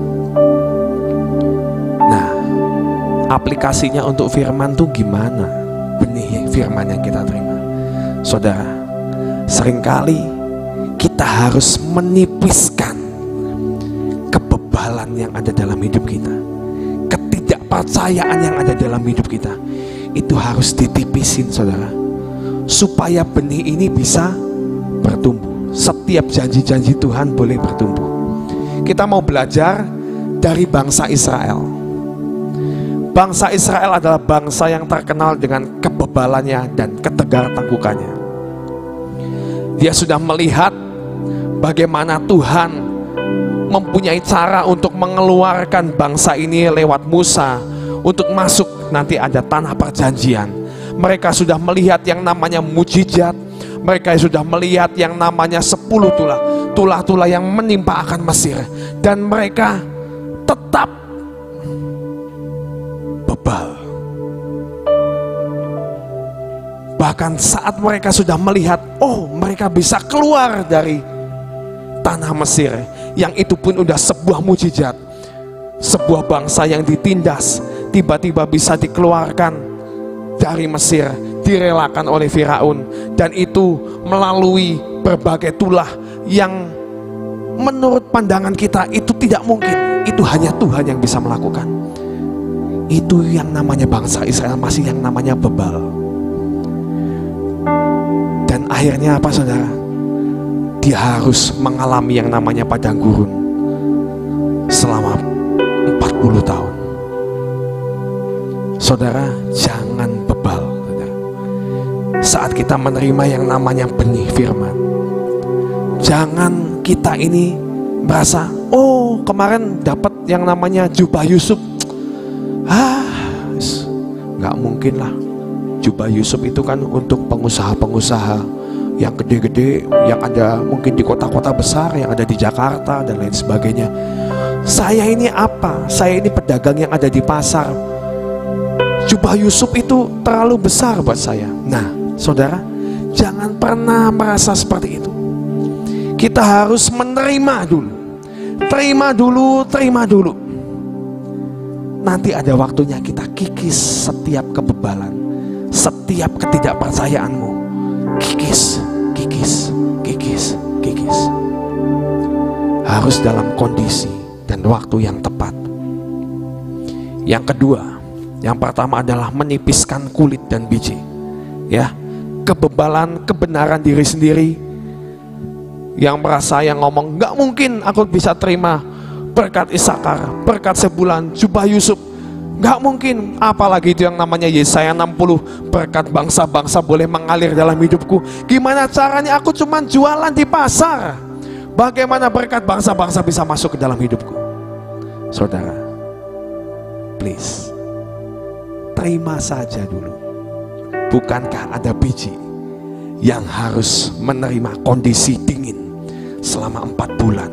Nah, aplikasinya untuk firman tuh gimana? Benih firman yang kita terima, saudara, seringkali kita harus menipiskan kebebalan yang ada dalam hidup kita, ketidakpercayaan yang ada dalam hidup kita. Itu harus ditipisin saudara, supaya benih ini bisa bertumbuh. Setiap janji-janji Tuhan boleh bertumbuh. Kita mau belajar dari bangsa Israel. Bangsa Israel adalah bangsa yang terkenal dengan kebebalannya dan ketegar tanggukannya. Dia sudah melihat bagaimana Tuhan mempunyai cara untuk mengeluarkan bangsa ini lewat Musa untuk masuk nanti ada tanah perjanjian. Mereka sudah melihat yang namanya mujizat. Mereka sudah melihat yang namanya sepuluh tulah, tulah-tulah yang menimpa akan Mesir. Dan mereka tetap bebal. Bahkan saat mereka sudah melihat, oh mereka bisa keluar dari tanah Mesir, yang itu pun udah sebuah mujizat. Sebuah bangsa yang ditindas tiba-tiba bisa dikeluarkan dari Mesir, direlakan oleh Firaun, dan itu melalui berbagai tulah yang menurut pandangan kita itu tidak mungkin. Itu hanya Tuhan yang bisa melakukan. Itu yang namanya bangsa Israel masih yang namanya bebal. Dan akhirnya apa saudara? Dia harus mengalami yang namanya padang gurun selama empat puluh tahun. Saudara, jangan bebal saudara. Saat kita menerima yang namanya benih firman, jangan kita ini merasa, oh kemarin dapat yang namanya jubah Yusuf, ah nggak mungkin lah. Jubah Yusuf itu kan untuk pengusaha-pengusaha yang gede-gede, yang ada mungkin di kota-kota besar, yang ada di Jakarta dan lain sebagainya. Saya ini apa? Saya ini pedagang yang ada di pasar. Jubah Yusuf itu terlalu besar buat saya. Nah, saudara, jangan pernah merasa seperti itu. Kita harus menerima dulu. Terima dulu, terima dulu. Nanti ada waktunya kita kikis setiap kebebalan, setiap ketidakpercayaanmu. Kikis, kikis, kikis, kikis. Harus dalam kondisi dan waktu yang tepat. Yang kedua, yang pertama adalah menipiskan kulit dan biji. Ya, kebebalan, kebenaran diri sendiri. Yang merasa, yang ngomong, nggak mungkin aku bisa terima berkat Isakar, berkat sebulan, jubah Yusuf. Nggak mungkin, apalagi itu yang namanya Yesaya enam puluh, berkat bangsa-bangsa boleh mengalir dalam hidupku. Gimana caranya aku cuman jualan di pasar? Bagaimana berkat bangsa-bangsa bisa masuk ke dalam hidupku? Saudara, please, terima saja dulu. Bukankah ada biji yang harus menerima kondisi dingin selama empat bulan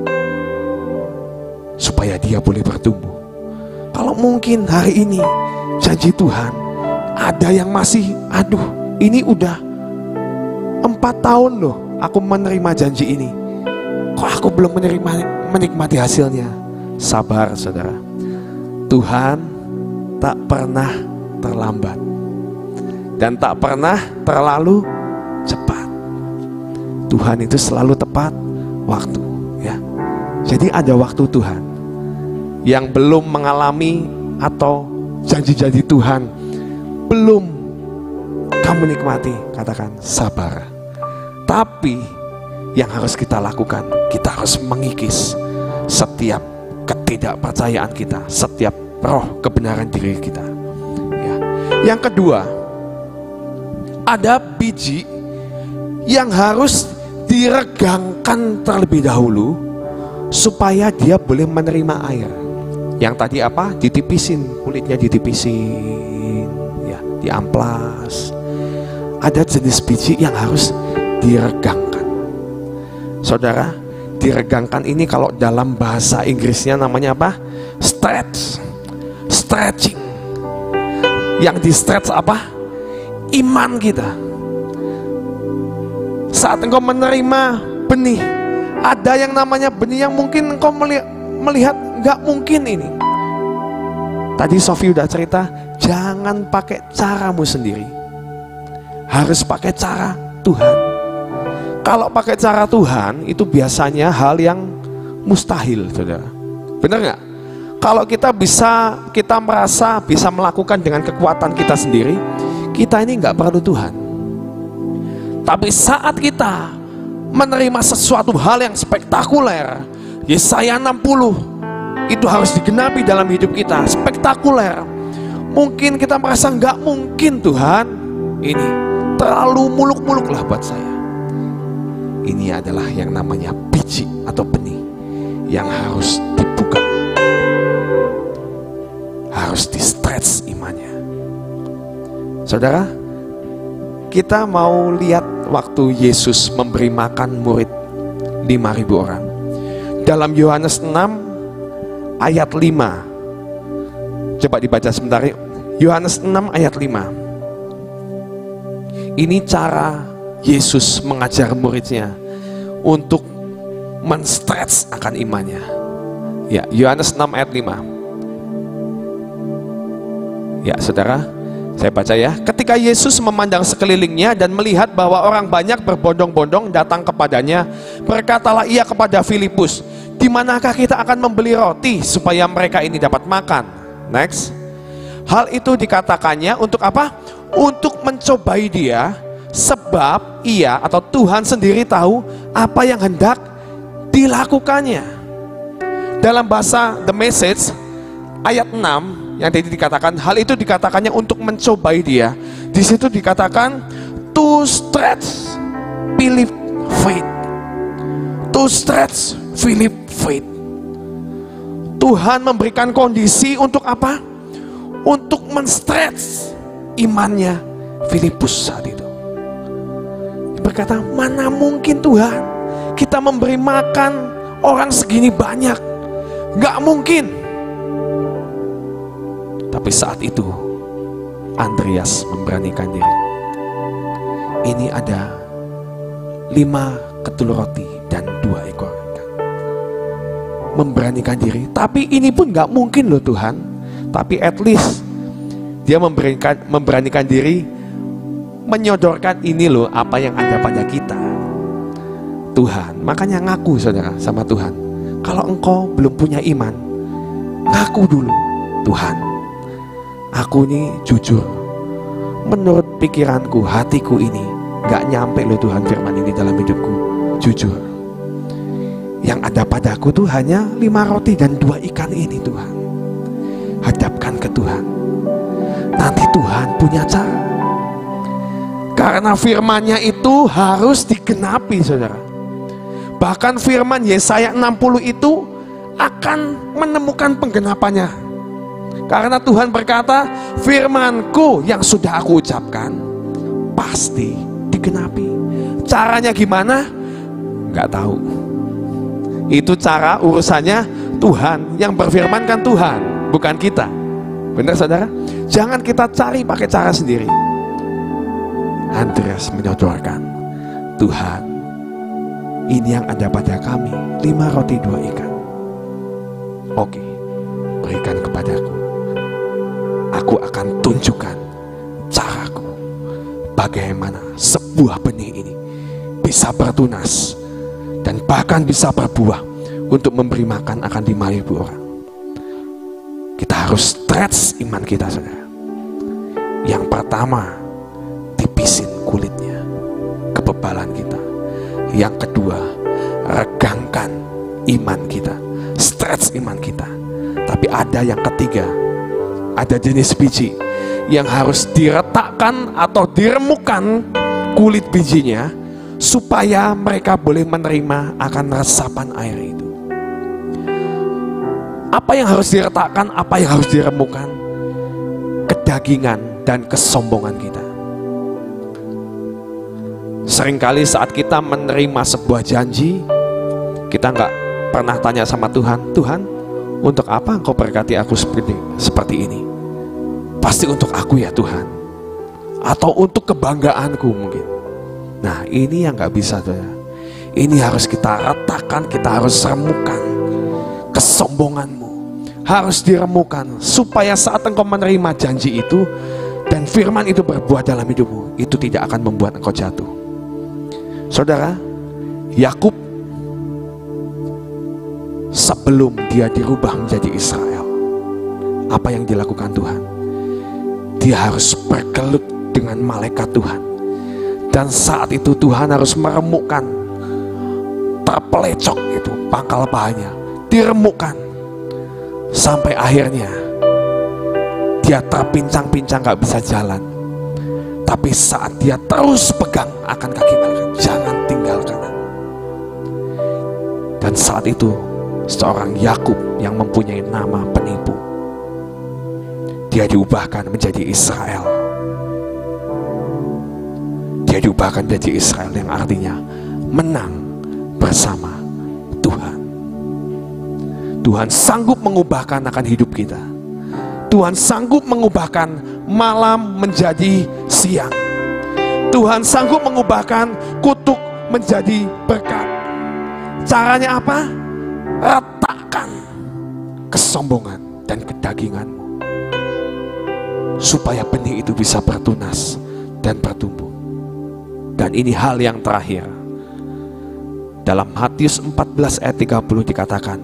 supaya dia boleh bertumbuh? Kalau mungkin hari ini janji Tuhan ada yang masih, aduh ini udah empat tahun loh aku menerima janji ini, kok aku belum menerima, menikmati hasilnya? Sabar saudara, Tuhan tak pernah terlambat dan tak pernah terlalu cepat. Tuhan itu selalu tepat waktu, ya. Jadi ada waktu Tuhan. Yang belum mengalami atau janji-janji Tuhan belum kamu nikmati, katakan sabar. Tapi yang harus kita lakukan, kita harus mengikis setiap ketidakpercayaan kita, setiap roh kebenaran diri kita, ya. Yang kedua, ada biji yang harus diregangkan terlebih dahulu supaya dia boleh menerima air. Yang tadi apa? Ditipisin, kulitnya ditipisin, ya, diamplas. Ada jenis biji yang harus diregangkan. Saudara, diregangkan ini kalau dalam bahasa Inggrisnya namanya apa? Stretch, stretching. Yang di stretch apa? Iman kita. Saat engkau menerima benih, ada yang namanya benih yang mungkin engkau melihat, melihat nggak mungkin ini. Tadi Sofi udah cerita, jangan pakai caramu sendiri, harus pakai cara Tuhan. Kalau pakai cara Tuhan itu biasanya hal yang mustahil, saudara. Benar nggak? Kalau kita bisa, kita merasa bisa melakukan dengan kekuatan kita sendiri, kita ini nggak perlu Tuhan. Tapi saat kita menerima sesuatu hal yang spektakuler, Yesaya enam puluh itu harus digenapi dalam hidup kita, spektakuler. Mungkin kita merasa nggak mungkin Tuhan, ini terlalu muluk-muluk lah buat saya. Ini adalah yang namanya biji atau benih yang harus dibuka, harus di stretch imannya. Saudara, kita mau lihat waktu Yesus memberi makan murid lima ribu orang. Dalam Yohanes enam ayat lima. Coba dibaca sebentar. Yohanes enam ayat lima. Ini cara Yesus mengajar muridnya untuk men-stretch akan imannya. Ya, Yohanes enam ayat lima. Ya, saudara, saya baca ya. Ketika Yesus memandang sekelilingnya dan melihat bahwa orang banyak berbondong-bondong datang kepadanya, berkatalah ia kepada Filipus, di manakah kita akan membeli roti supaya mereka ini dapat makan? Next. Hal itu dikatakannya untuk apa? Untuk mencobai dia, sebab ia atau Tuhan sendiri tahu apa yang hendak dilakukannya. Dalam bahasa The Message ayat enam yang tadi dikatakan, hal itu dikatakannya untuk mencobai dia. Di situ dikatakan to stretch Philip faith. To stretch Philip faith. Tuhan memberikan kondisi untuk apa? Untuk men-stretch imannya Filipus saat itu. Dia berkata, mana mungkin Tuhan kita memberi makan orang segini banyak? Gak mungkin. Tapi saat itu Andreas memberanikan diri. Ini ada lima ketul roti dan dua ekor ikan. Memberanikan diri, tapi ini pun gak mungkin loh Tuhan. Tapi at least dia memberanikan, memberanikan diri, menyodorkan ini loh apa yang ada pada kita. Tuhan, makanya ngaku saudara sama Tuhan. Kalau engkau belum punya iman, ngaku dulu, Tuhan, aku ini jujur, menurut pikiranku, hatiku ini gak nyampe loh Tuhan firman ini dalam hidupku. Jujur, yang ada padaku tuh hanya lima roti dan dua ikan ini Tuhan. Hadapkan ke Tuhan. Nanti Tuhan punya cara. Karena firman-Nya itu harus digenapi saudara. Bahkan firman Yesaya enam puluh itu akan menemukan penggenapannya. Karena Tuhan berkata, firman-Ku yang sudah aku ucapkan pasti digenapi. Caranya gimana? Nggak tahu. Itu cara urusannya Tuhan. Yang berfirman kan Tuhan, bukan kita. Benar saudara? Jangan kita cari pakai cara sendiri. Andreas menyodorkan, Tuhan, ini yang ada pada kami, lima roti dua ikan. Oke, berikan kepadaku. Aku akan tunjukkan caraku, bagaimana sebuah benih ini bisa bertunas dan bahkan bisa berbuah untuk memberi makan akan lima ribu orang. Kita harus stretch iman kita saudara. Yang pertama, tipisin kulitnya, kebebalan kita. Yang kedua, regangkan iman kita, stretch iman kita. Tapi ada yang ketiga, ada jenis biji yang harus diretakkan atau diremukkan kulit bijinya supaya mereka boleh menerima akan resapan air itu. Apa yang harus diretakkan, apa yang harus diremukkan? Kedagingan dan kesombongan kita. Seringkali saat kita menerima sebuah janji, kita nggak pernah tanya sama Tuhan, Tuhan, untuk apa Engkau berkati aku seperti seperti ini? Pasti untuk aku ya Tuhan, atau untuk kebanggaanku mungkin. Nah ini yang nggak bisa Tuhan. Ini harus kita ratakan, kita harus remukan kesombonganmu, harus diremukan supaya saat engkau menerima janji itu dan firman itu berbuah dalam hidupmu, itu tidak akan membuat engkau jatuh. Saudara, Yakub sebelum dia dirubah menjadi Israel, apa yang dilakukan Tuhan? Dia harus bergelut dengan malaikat Tuhan. Dan saat itu Tuhan harus meremukkan, terpelecok itu pangkal pahanya, diremukkan sampai akhirnya dia terpincang-pincang gak bisa jalan. Tapi saat dia terus pegang akan kaki malaikat, jangan tinggalkan. Dan saat itu seorang Yakub yang mempunyai nama penipu, dia diubahkan menjadi Israel. Dia diubahkan menjadi Israel yang artinya menang bersama Tuhan. Tuhan sanggup mengubahkan akan hidup kita. Tuhan sanggup mengubahkan malam menjadi siang. Tuhan sanggup mengubahkan kutuk menjadi berkat. Caranya apa? Retakkan kesombongan dan kedaginganmu supaya benih itu bisa bertunas dan bertumbuh. Dan ini hal yang terakhir. Dalam Matius empat belas ayat tiga puluh dikatakan,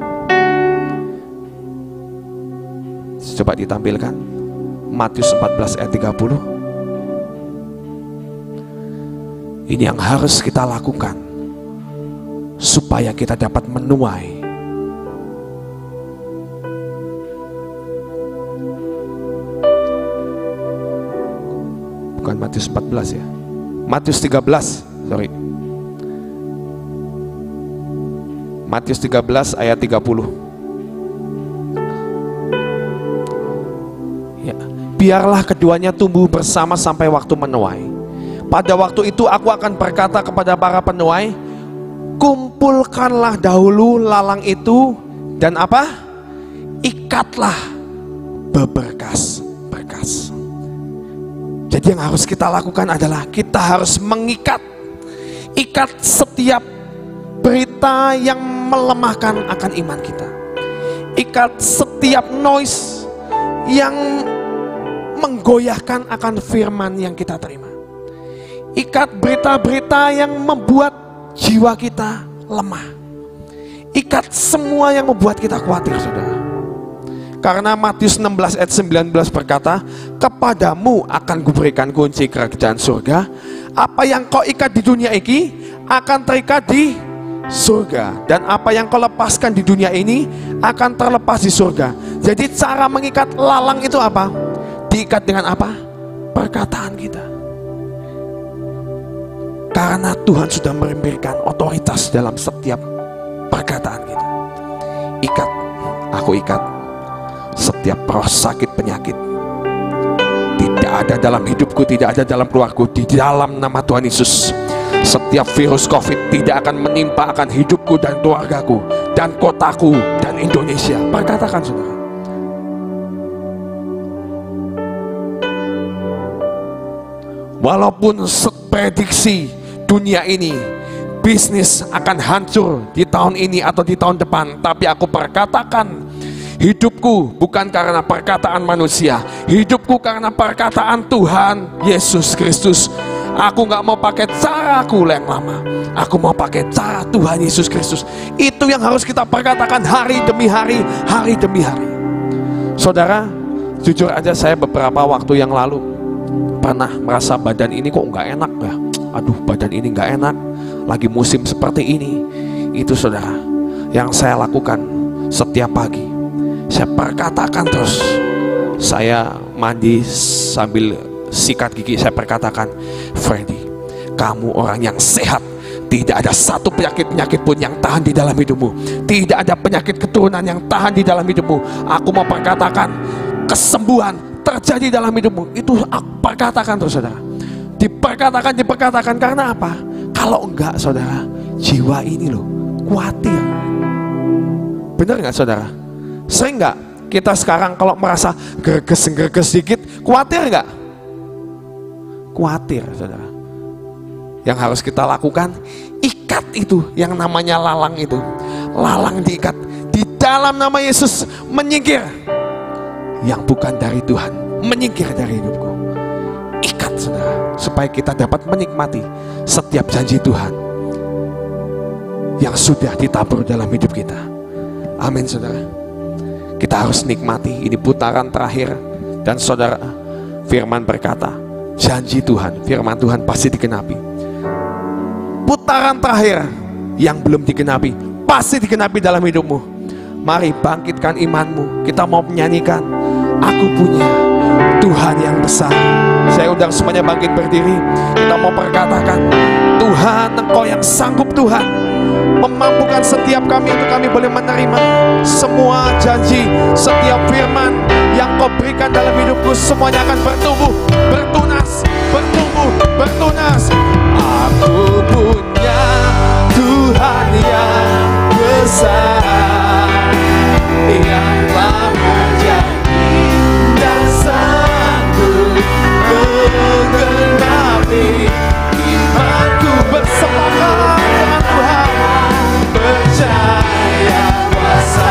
coba ditampilkan Matius empat belas ayat tiga puluh. Ini yang harus kita lakukan supaya kita dapat menuai bukan Matius empat belas ya, Matius tiga belas, sorry, Matius tiga belas ayat tiga puluh. Ya, biarlah keduanya tumbuh bersama sampai waktu menuai. Pada waktu itu aku akan berkata kepada para penuai, kumpulkanlah dahulu lalang itu dan apa? Ikatlah beberkas-berkas. Jadi yang harus kita lakukan adalah kita harus mengikat, ikat setiap berita yang melemahkan akan iman kita. Ikat setiap noise yang menggoyahkan akan firman yang kita terima. Ikat berita-berita yang membuat jiwa kita lemah. Ikat semua yang membuat kita khawatir, saudara. Karena Matius enam belas ayat sembilan belas berkata, kepadamu akan kuberikan kunci kerajaan surga. Apa yang kau ikat di dunia ini akan terikat di surga, dan apa yang kau lepaskan di dunia ini akan terlepas di surga. Jadi cara mengikat lalang itu apa? Diikat dengan apa? Perkataan kita. Karena Tuhan sudah memberikan otoritas dalam setiap perkataan kita. Ikat, aku ikat setiap roh sakit penyakit. Tidak ada dalam hidupku, tidak ada dalam keluargaku, di dalam nama Tuhan Yesus. Setiap virus COVID tidak akan menimpa akan hidupku dan keluargaku dan kotaku dan Indonesia. Perkatakan, saudara. Walaupun prediksi dunia ini bisnis akan hancur di tahun ini atau di tahun depan, tapi aku perkatakan hidupku bukan karena perkataan manusia, hidupku karena perkataan Tuhan Yesus Kristus. Aku gak mau pakai caraku yang lama, aku mau pakai cara Tuhan Yesus Kristus. Itu yang harus kita perkatakan hari demi hari, hari demi hari. Saudara, jujur aja saya beberapa waktu yang lalu pernah merasa badan ini kok gak enak ya. Aduh, badan ini gak enak, lagi musim seperti ini. Itu saudara, yang saya lakukan setiap pagi. Saya perkatakan terus. Saya mandi sambil sikat gigi, saya perkatakan, Freddy, kamu orang yang sehat. Tidak ada satu penyakit-penyakit pun yang tahan di dalam hidupmu. Tidak ada penyakit keturunan yang tahan di dalam hidupmu. Aku mau perkatakan kesembuhan terjadi dalam hidupmu. Itu aku perkatakan terus, saudara. Diperkatakan, diperkatakan. Karena apa? Kalau enggak, saudara, jiwa ini loh khawatir. Benar nggak, saudara? Sering nggak kita sekarang kalau merasa gerges-gerges sedikit, khawatir nggak? Khawatir, saudara. Yang harus kita lakukan, ikat itu yang namanya lalang itu. Lalang diikat di dalam nama Yesus, menyingkir yang bukan dari Tuhan, menyingkir dari hidupku. Ikat, saudara, supaya kita dapat menikmati setiap janji Tuhan yang sudah ditabur dalam hidup kita. Amin, saudara. Kita harus nikmati, ini putaran terakhir. Dan saudara, firman berkata, janji Tuhan, firman Tuhan pasti digenapi. Putaran terakhir yang belum digenapi, pasti digenapi dalam hidupmu. Mari bangkitkan imanmu. Kita mau menyanyikan, aku punya Tuhan yang besar. Saya undang semuanya bangkit berdiri. Kita mau perkatakan, Tuhan, Engkau yang sanggup, Tuhan, memampukan setiap kami untuk kami boleh menerima semua janji, setiap firman yang Kau berikan dalam hidupku. Semuanya akan bertumbuh, bertunas, bertumbuh, bertunas. Aku punya Tuhan yang besar, yang telah berjanji dan sanggup menggenapi imanku. Bersepakat dengan Tuhan, percaya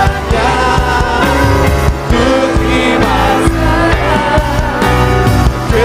kuasanya, ku terima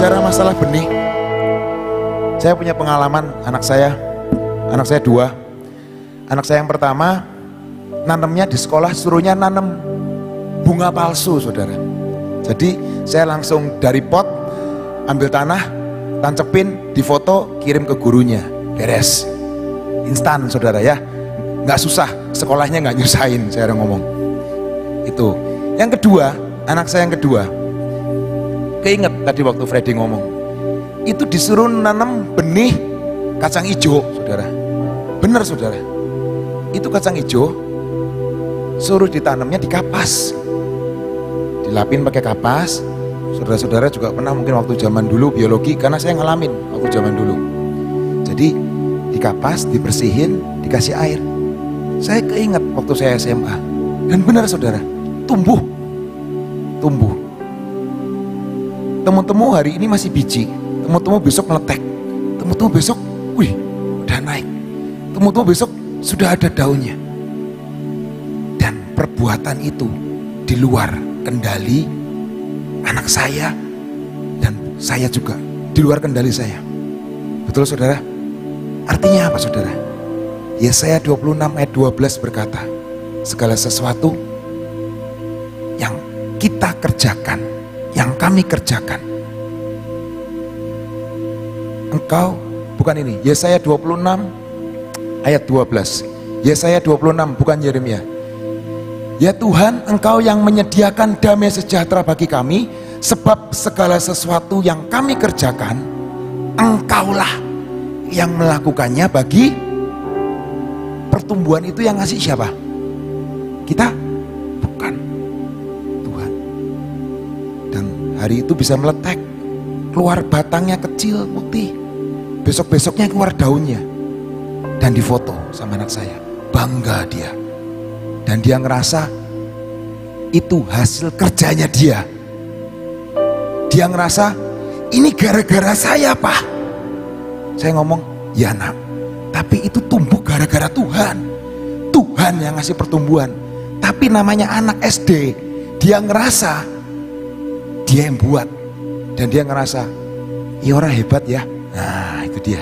saudara masalah benih. Saya punya pengalaman, anak saya, anak saya dua. Anak saya yang pertama, nanemnya di sekolah suruhnya nanem bunga palsu, saudara. Jadi saya langsung dari pot, ambil tanah, tancepin, difoto, kirim ke gurunya. Beres. Instan, saudara ya. Nggak susah, sekolahnya nggak nyusahin, saya udah ngomong. Itu. Yang kedua, anak saya yang kedua, keinget tadi waktu Freddy ngomong, itu disuruh nanam benih kacang hijau, saudara. Bener, saudara. Itu kacang hijau, suruh ditanamnya di kapas, dilapin pakai kapas. Saudara-saudara juga pernah mungkin waktu zaman dulu biologi, karena saya ngalamin waktu zaman dulu. Jadi di kapas, dibersihin, dikasih air. Saya keinget waktu saya S M A, dan benar, saudara, tumbuh, tumbuh. Temu-temu hari ini masih biji, temu-temu besok meletek, temu-temu besok, wih, udah naik, temu-temu besok sudah ada daunnya. Dan perbuatan itu di luar kendali anak saya, dan saya juga di luar kendali saya. Betul, saudara? Artinya apa, saudara? Yesaya dua puluh enam ayat dua belas berkata, segala sesuatu yang kita kerjakan, yang kami kerjakan, engkau, bukan ini, Yesaya dua puluh enam ayat dua belas, Yesaya dua puluh enam, bukan Yeremia. Ya Tuhan, engkau yang menyediakan damai sejahtera bagi kami, sebab segala sesuatu yang kami kerjakan, engkaulah yang melakukannya. Bagi pertumbuhan itu yang ngasih siapa? Kita? Bukan, Tuhan. Dan hari itu bisa meletek, keluar batangnya kecil putih, besok-besoknya keluar daunnya, dan difoto sama anak saya. Bangga dia, dan dia ngerasa itu hasil kerjanya dia. Dia ngerasa ini gara-gara saya, Pak. Saya ngomong, ya nak, tapi itu tumbuh gara-gara Tuhan. Tuhan yang ngasih pertumbuhan. Tapi namanya anak S D, dia ngerasa dia yang buat, dan dia ngerasa ya orang hebat ya. Nah itu dia.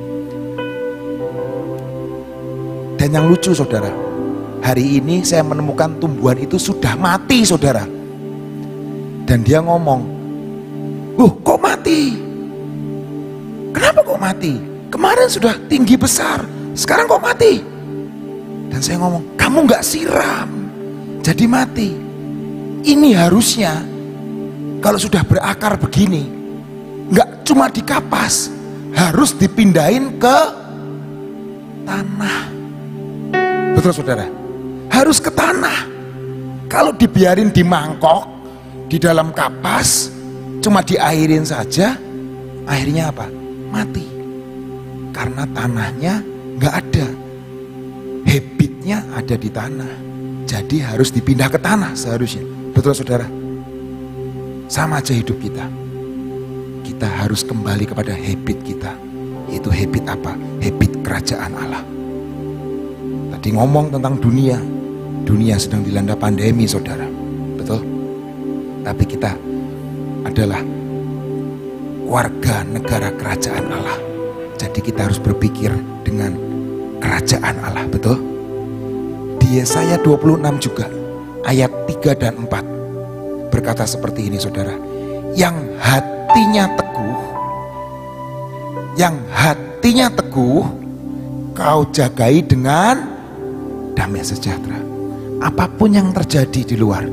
Dan yang lucu, saudara, hari ini saya menemukan tumbuhan itu sudah mati, saudara. Dan dia ngomong, "Loh, kok mati? Kenapa kok mati? Kemarin sudah tinggi besar, sekarang kok mati?" Dan saya ngomong, "Kamu nggak siram, jadi mati. Ini harusnya kalau sudah berakar begini, nggak cuma dikapas, harus dipindahin ke tanah." Betul, saudara? Harus ke tanah. Kalau dibiarin di mangkok, di dalam kapas, cuma diairin saja, akhirnya apa? Mati. Karena tanahnya nggak ada, habitnya ada di tanah. Jadi harus dipindah ke tanah seharusnya. Betul, saudara? Sama aja hidup kita. Kita harus kembali kepada habit kita. Yaitu habit apa? Habit kerajaan Allah. Tadi ngomong tentang dunia. Dunia sedang dilanda pandemi, saudara. Betul? Tapi kita adalah warga negara kerajaan Allah. Jadi kita harus berpikir dengan kerajaan Allah, betul? Di Yesaya dua puluh enam juga, ayat tiga dan empat berkata seperti ini, saudara. Yang hatinya teguh, yang hatinya teguh, kau jagai dengan damai sejahtera. Apapun yang terjadi di luar,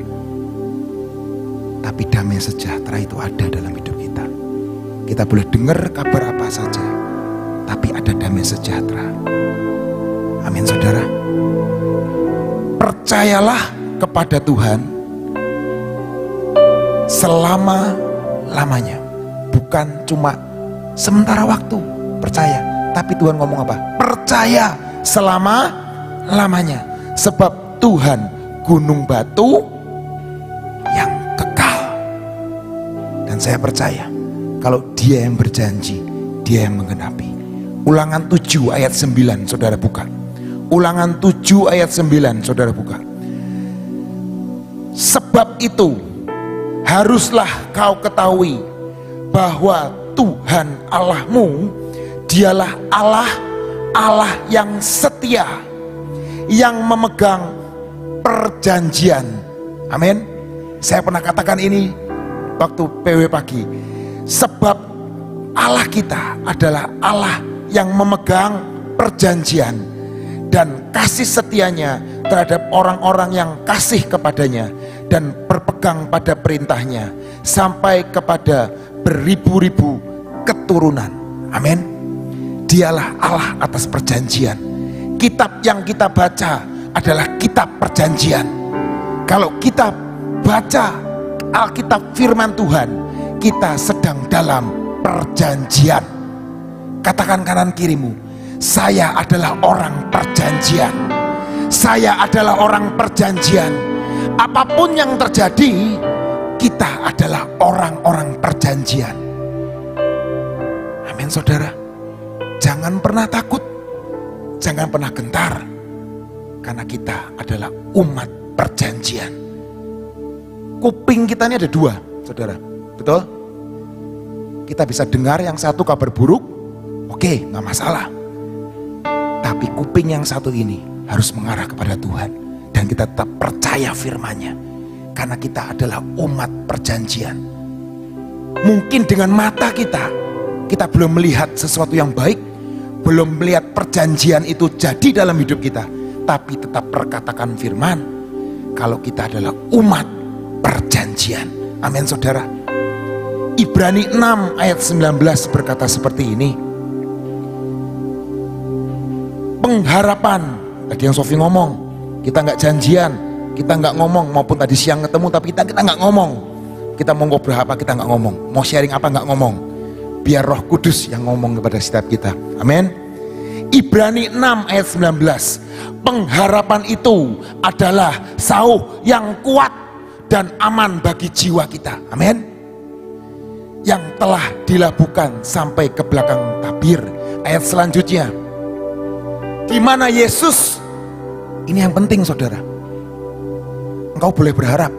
tapi damai sejahtera itu ada dalam hidup kita. Kita boleh dengar kabar apa saja, tapi ada damai sejahtera. Amin, saudara. Percayalah kepada Tuhan selama-lamanya, bukan cuma sementara waktu. Percaya, tapi Tuhan ngomong apa? Percaya selama-lamanya, sebab Tuhan gunung batu yang kekal. Dan saya percaya kalau Dia yang berjanji, Dia yang menggenapi. Ulangan tujuh ayat sembilan, saudara buka. Ulangan tujuh ayat sembilan, saudara buka. Sebab itu haruslah kau ketahui bahwa Tuhan Allahmu dialah Allah, Allah yang setia, yang memegang perjanjian. Amin. Saya pernah katakan ini waktu P W pagi. Sebab Allah kita adalah Allah yang memegang perjanjian dan kasih setianya terhadap orang-orang yang kasih kepadanya dan berpegang pada perintahnya sampai kepada beribu-ribu keturunan. Amin. Dialah Allah atas perjanjian. Kitab yang kita baca adalah kitab perjanjian. Kalau kita baca Alkitab firman Tuhan, kita sedang dalam perjanjian. Katakan kanan kirimu, saya adalah orang perjanjian. Saya adalah orang perjanjian. Apapun yang terjadi, kita adalah orang-orang perjanjian. Amin saudara. Jangan pernah takut, jangan pernah gentar, karena kita adalah umat perjanjian. Kuping kita ini ada dua, saudara, betul? Kita bisa dengar yang satu kabar buruk, oke, nggak masalah. Tapi kuping yang satu ini harus mengarah kepada Tuhan, dan kita tetap percaya firman-Nya, karena kita adalah umat perjanjian. Mungkin dengan mata kita, kita belum melihat sesuatu yang baik, belum melihat perjanjian itu jadi dalam hidup kita, tapi tetap perkatakan firman, kalau kita adalah umat perjanjian. Amin saudara. Ibrani enam ayat sembilan belas berkata seperti ini. Pengharapan, tadi yang Sofi ngomong, kita nggak janjian, kita nggak ngomong, maupun tadi siang ketemu tapi kita kita nggak ngomong, kita mau ngobrol apa kita nggak ngomong, mau sharing apa nggak ngomong, biar Roh Kudus yang ngomong kepada setiap kita. Amin. Ibrani enam ayat sembilan belas. Pengharapan itu adalah sauh yang kuat dan aman bagi jiwa kita. Amin. Yang telah dilabuhkan sampai ke belakang tabir. Ayat selanjutnya, di mana Yesus, ini yang penting saudara, engkau boleh berharap,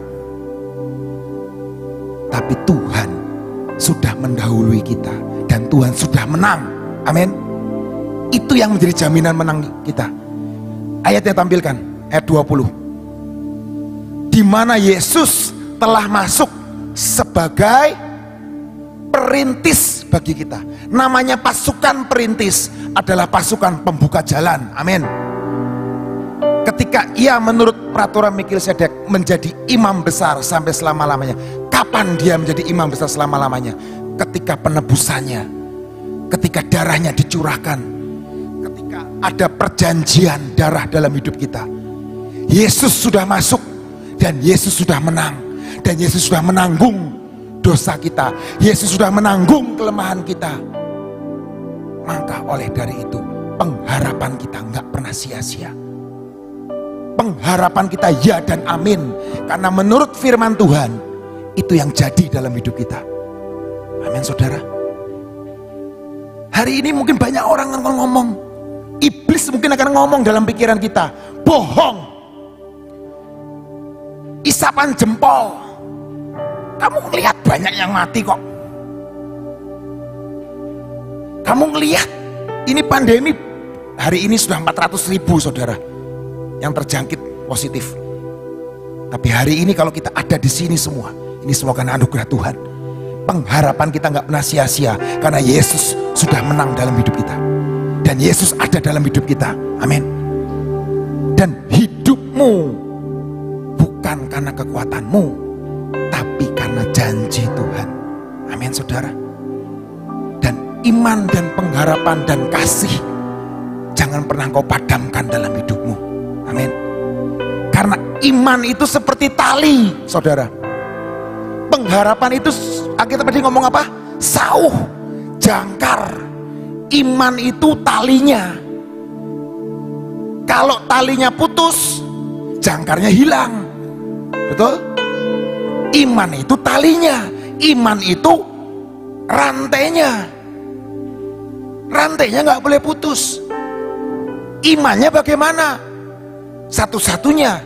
tapi Tuhan sudah mendahului kita dan Tuhan sudah menang. Amin. Itu yang menjadi jaminan menang kita. Ayatnya tampilkan, ayat dua puluh. Di mana Yesus telah masuk sebagai perintis bagi kita. Namanya pasukan perintis adalah pasukan pembuka jalan. Amin. Ketika ia menurut peraturan Melkisedek menjadi imam besar sampai selama-lamanya. Kapan dia menjadi imam besar selama-lamanya? Ketika penebusannya, ketika darahnya dicurahkan, ketika ada perjanjian darah dalam hidup kita. Yesus sudah masuk dan Yesus sudah menang, dan Yesus sudah menanggung dosa kita. Yesus sudah menanggung kelemahan kita. Maka oleh dari itu pengharapan kita nggak pernah sia-sia. Pengharapan kita ya dan amin, karena menurut firman Tuhan itu yang jadi dalam hidup kita. Amin saudara. Hari ini mungkin banyak orang akan ngomong, iblis mungkin akan ngomong dalam pikiran kita, bohong, isapan jempol, kamu lihat banyak yang mati kok, kamu ngelihat ini pandemi, hari ini sudah empat ratus ribu saudara yang terjangkit positif. Tapi hari ini kalau kita ada di sini semua, ini semua karena anugerah Tuhan. Pengharapan kita nggak pernah sia-sia, karena Yesus sudah menang dalam hidup kita, dan Yesus ada dalam hidup kita. Amin. Dan hidupmu bukan karena kekuatanmu, tapi karena janji Tuhan. Amin saudara. Dan iman dan pengharapan dan kasih jangan pernah kau padamkan dalam hidupmu. Amin. Karena iman itu seperti tali saudara. Pengharapan itu, kita tadi ngomong apa? Sauh, jangkar. Iman itu talinya. Kalau talinya putus, jangkarnya hilang. Betul? Iman itu talinya. Iman itu rantainya. Rantainya nggak boleh putus. Imannya bagaimana? Satu-satunya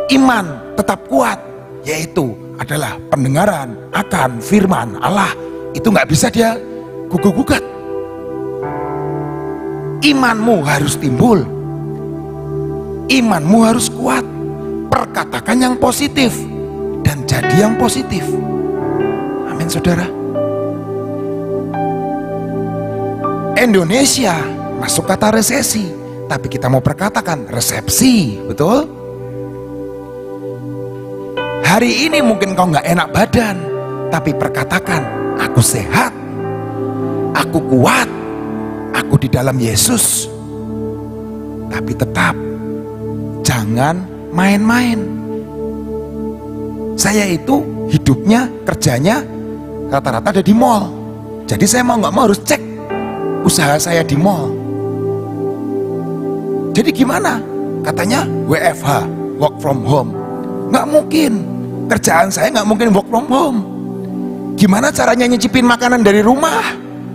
iman tetap kuat, yaitu adalah pendengaran akan firman Allah. itu nggak bisa dia gugur-gugat. Imanmu harus timbul, imanmu harus kuat, perkatakan yang positif dan jadi yang positif. Amin saudara. Indonesia masuk kata resesi, tapi kita mau perkatakan resepsi, betul? Hari ini mungkin kau nggak enak badan, tapi perkatakan aku sehat, aku kuat, aku di dalam Yesus. Tapi tetap jangan main-main. Saya itu hidupnya, kerjanya rata-rata ada di mall. Jadi saya mau nggak mau harus cek usaha saya di mall. Jadi gimana? Katanya W F H, work from home. Nggak mungkin, kerjaan saya nggak mungkin work from home. Gimana caranya nyicipin makanan dari rumah?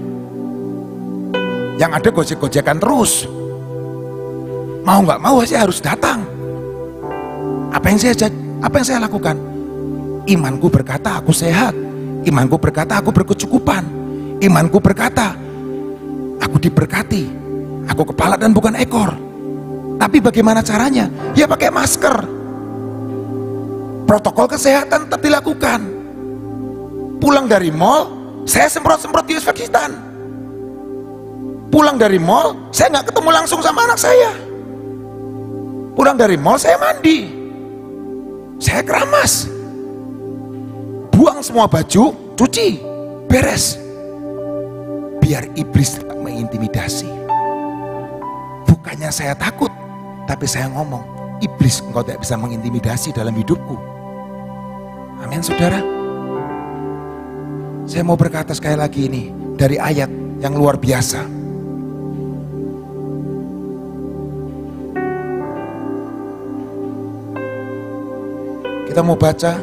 Yang ada gojek-gojekan terus. Mau nggak mau saya harus datang. Apa yang saya apa yang saya lakukan? Imanku berkata aku sehat, imanku berkata aku berkecukupan, imanku berkata aku diberkati, aku kepala dan bukan ekor. Tapi bagaimana caranya? Ya pakai masker. Protokol kesehatan tetap dilakukan. Pulang dari mall, saya semprot-semprot disinfektan. Pulang dari mall, saya nggak ketemu langsung sama anak saya. Pulang dari mall, saya mandi, saya keramas, buang semua baju, cuci, beres. Biar iblis tak mengintimidasi. Bukannya saya takut, tapi saya ngomong, iblis engkau tidak bisa mengintimidasi dalam hidupku. Amin saudara. Saya mau berkata sekali lagi ini dari ayat yang luar biasa. Kita mau baca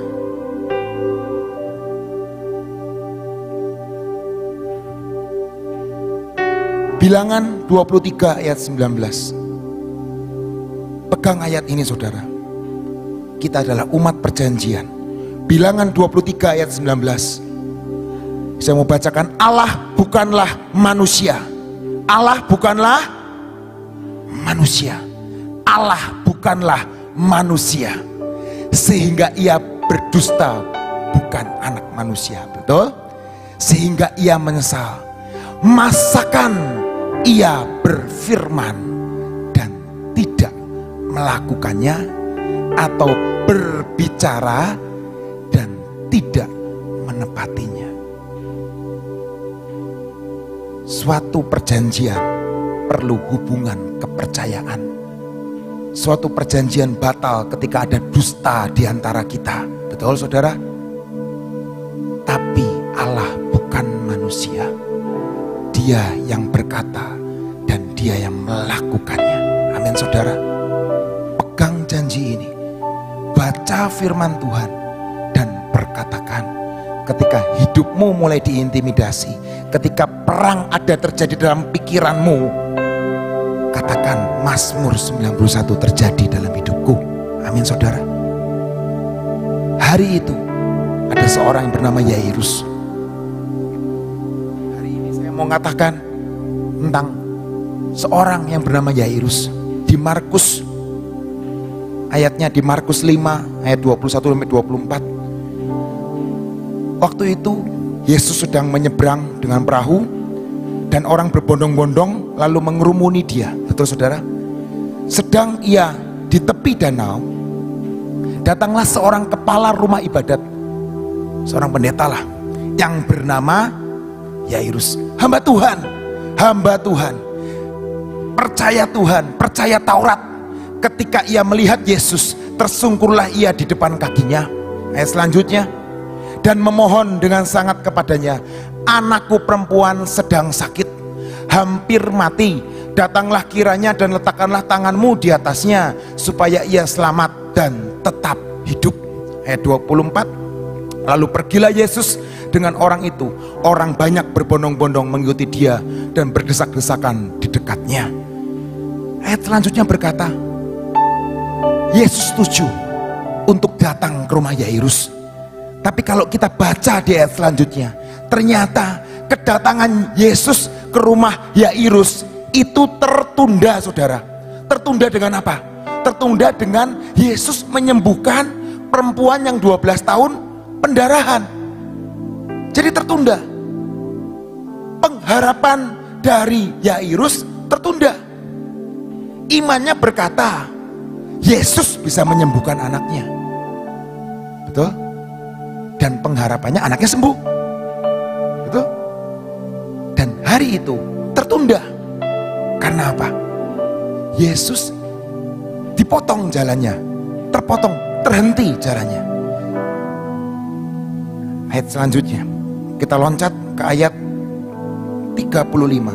Bilangan dua puluh tiga ayat sembilan belas. Pegang ayat ini saudara. Kita adalah umat perjanjian. Bilangan dua puluh tiga ayat sembilan belas. Saya mau bacakan, Allah bukanlah manusia. Allah bukanlah manusia. Allah bukanlah manusia sehingga ia berdusta, bukan anak manusia, betul? Sehingga ia menyesal. Masakan ia berfirman dan tidak melakukannya, atau berbicara dan tidak menepatinya. Suatu perjanjian perlu hubungan kepercayaan. Suatu perjanjian batal ketika ada dusta di antara kita. Betul saudara? Tapi Allah bukan manusia. Dia yang berkata dan dia yang melakukannya. Amin saudara. Pegang janji ini. Baca firman Tuhan dan berkatakan, ketika hidupmu mulai diintimidasi, ketika perang ada terjadi dalam pikiranmu, katakan Mazmur sembilan puluh satu terjadi dalam hidupku. Amin saudara. Hari itu ada seorang yang bernama Yairus. Hari ini saya mau mengatakan tentang seorang yang bernama Yairus. Di Markus, ayatnya di Markus lima ayat dua puluh satu sampai dua puluh empat. Waktu itu Yesus sedang menyeberang dengan perahu dan orang berbondong-bondong lalu mengerumuni dia. Betul saudara? Sedang ia di tepi danau, datanglah seorang kepala rumah ibadat, seorang pendeta lah, yang bernama Yairus. Hamba Tuhan, hamba Tuhan, percaya Tuhan, percaya Taurat. Ketika ia melihat Yesus, tersungkurlah ia di depan kakinya. Ayat selanjutnya, dan memohon dengan sangat kepadanya, anakku perempuan sedang sakit, hampir mati. Datanglah kiranya dan letakkanlah tanganmu di atasnya, supaya ia selamat dan tetap hidup. Ayat dua puluh empat, lalu pergilah Yesus dengan orang itu. Orang banyak berbondong-bondong mengikuti dia dan berdesak-desakan di dekatnya. Ayat selanjutnya berkata, Yesus setuju untuk datang ke rumah Yairus. Tapi kalau kita baca di ayat selanjutnya, Ternyata kedatangan Yesus ke rumah Yairus itu tertunda, saudara. Tertunda dengan apa? Tertunda dengan Yesus menyembuhkan perempuan yang dua belas tahun pendarahan. Jadi tertunda. Pengharapan dari Yairus tertunda. Imannya berkata, Yesus bisa menyembuhkan anaknya. Betul? Dan pengharapannya anaknya sembuh. Betul? Dan hari itu tertunda. Karena apa? Yesus dipotong jalannya, terpotong, terhenti jalannya. Ayat selanjutnya, kita loncat ke ayat tiga puluh lima.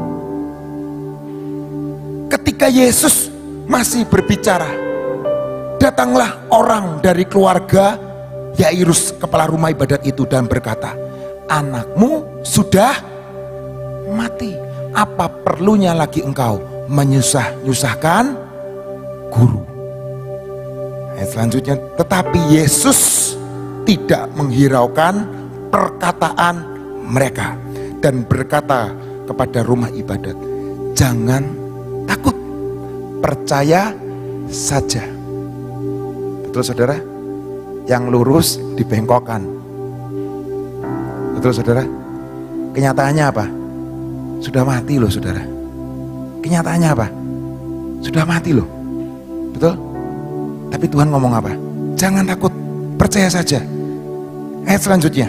Ketika Yesus masih berbicara, datanglah orang dari keluarga Yairus, kepala rumah ibadat itu, dan berkata, anakmu sudah mati. Apa perlunya lagi engkau menyusah-nyusahkan guru? Ayat selanjutnya, tetapi Yesus tidak menghiraukan perkataan mereka dan berkata kepada rumah ibadat, jangan takut, percaya saja. Betul saudara? Yang lurus dibengkokkan. Betul saudara? Kenyataannya apa? Sudah mati loh saudara. Kenyataannya apa? Sudah mati loh. Betul? Tapi Tuhan ngomong apa? Jangan takut, percaya saja. Ayat selanjutnya.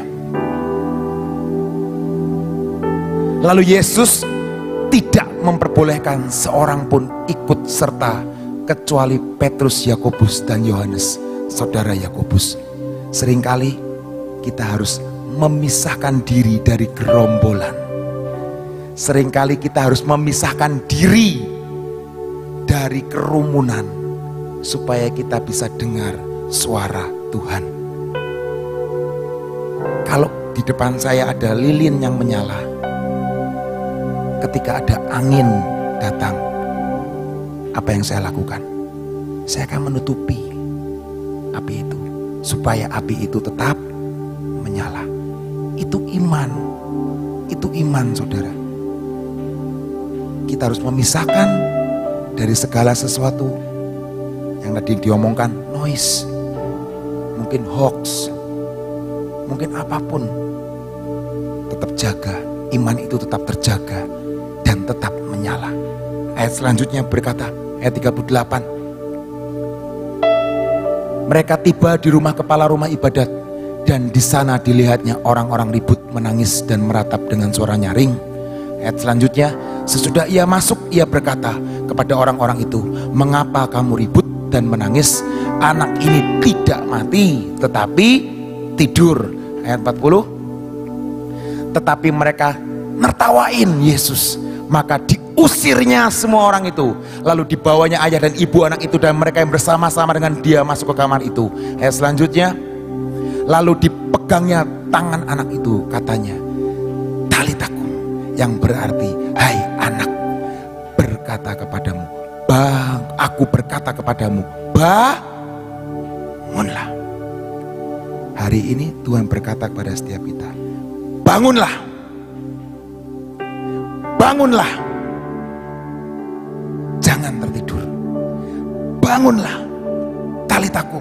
Lalu Yesus tidak memperbolehkan seorang pun ikut serta kecuali Petrus, Yakobus, dan Yohanes, saudara Yakobus. Seringkali kita harus memisahkan diri dari gerombolan. Seringkali kita harus memisahkan diri dari kerumunan supaya kita bisa dengar suara Tuhan. Kalau di depan saya ada lilin yang menyala, ketika ada angin datang, apa yang saya lakukan? Saya akan menutupi api itu supaya api itu tetap menyala. Itu iman. Itu iman, saudara. Kita harus memisahkan dari segala sesuatu yang tadi diomongkan, noise, mungkin hoax, mungkin apapun. Tetap jaga, iman itu tetap terjaga dan tetap menyala. Ayat selanjutnya berkata, ayat tiga puluh delapan. Mereka tiba di rumah kepala rumah ibadat, dan di sana dilihatnya orang-orang ribut, menangis dan meratap dengan suara nyaring. Ayat selanjutnya, sesudah ia masuk, ia berkata kepada orang-orang itu, mengapa kamu ribut dan menangis? Anak ini tidak mati, tetapi tidur. Ayat empat puluh. Tetapi mereka nertawain Yesus, maka diusirnya semua orang itu. Lalu dibawanya ayah dan ibu anak itu dan mereka yang bersama-sama dengan dia masuk ke kamar itu. Ayat selanjutnya, lalu dipegangnya tangan anak itu, katanya, talitakum, yang berarti, hai anak, berkata kepadamu, bang, aku berkata kepadamu, bangunlah. Hari ini Tuhan berkata kepada setiap kita, bangunlah, bangunlah, jangan tertidur, bangunlah, talitakum,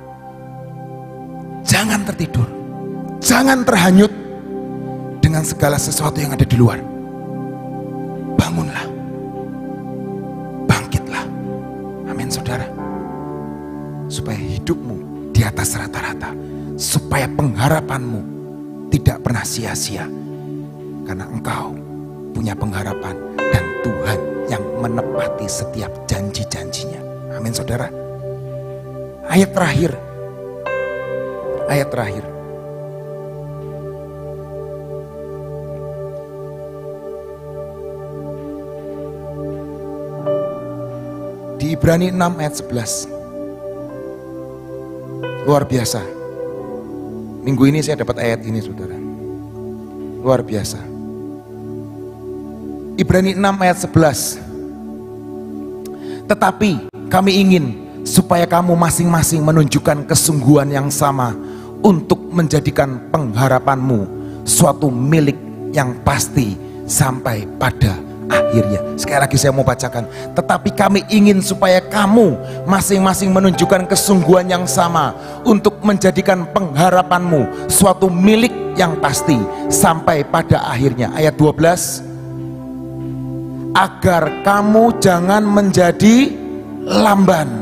jangan tertidur, jangan terhanyut dengan segala sesuatu yang ada di luar. Bangunlah, bangkitlah. Amin saudara. Supaya hidupmu di atas rata-rata, supaya pengharapanmu tidak pernah sia-sia, karena engkau punya pengharapan dan Tuhan yang menepati setiap janji-janjinya. Amin saudara. Ayat terakhir, ayat terakhir. Di Ibrani enam ayat sebelas. Luar biasa. Minggu ini saya dapat ayat ini saudara. Luar biasa. Ibrani enam ayat sebelas. Tetapi kami ingin supaya kamu masing-masing menunjukkan kesungguhan yang sama untuk menjadikan pengharapanmu suatu milik yang pasti sampai pada akhirnya. Sekali lagi saya mau bacakan, tetapi kami ingin supaya kamu masing-masing menunjukkan kesungguhan yang sama untuk menjadikan pengharapanmu suatu milik yang pasti sampai pada akhirnya. Ayat dua belas, agar kamu jangan menjadi lamban,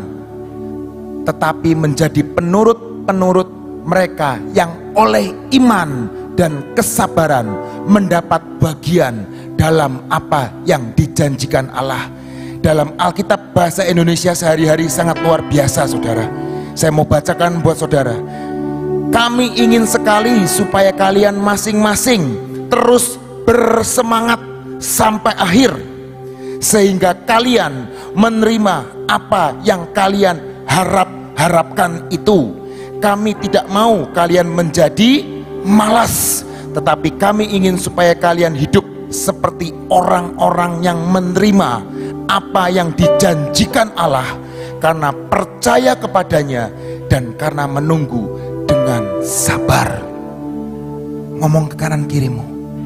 tetapi menjadi penurut-penurut mereka yang oleh iman dan kesabaran mendapat bagian dalam apa yang dijanjikan Allah. Dalam Alkitab bahasa Indonesia sehari-hari sangat luar biasa, saudara. Saya mau bacakan buat saudara. Kami ingin sekali supaya kalian masing-masing terus bersemangat sampai akhir, sehingga kalian menerima apa yang kalian harap-harapkan itu. Kami tidak mau kalian menjadi malas, tetapi kami ingin supaya kalian hidup seperti orang-orang yang menerima apa yang dijanjikan Allah, karena percaya kepadanya dan karena menunggu dengan sabar. Ngomong ke kanan kirimu,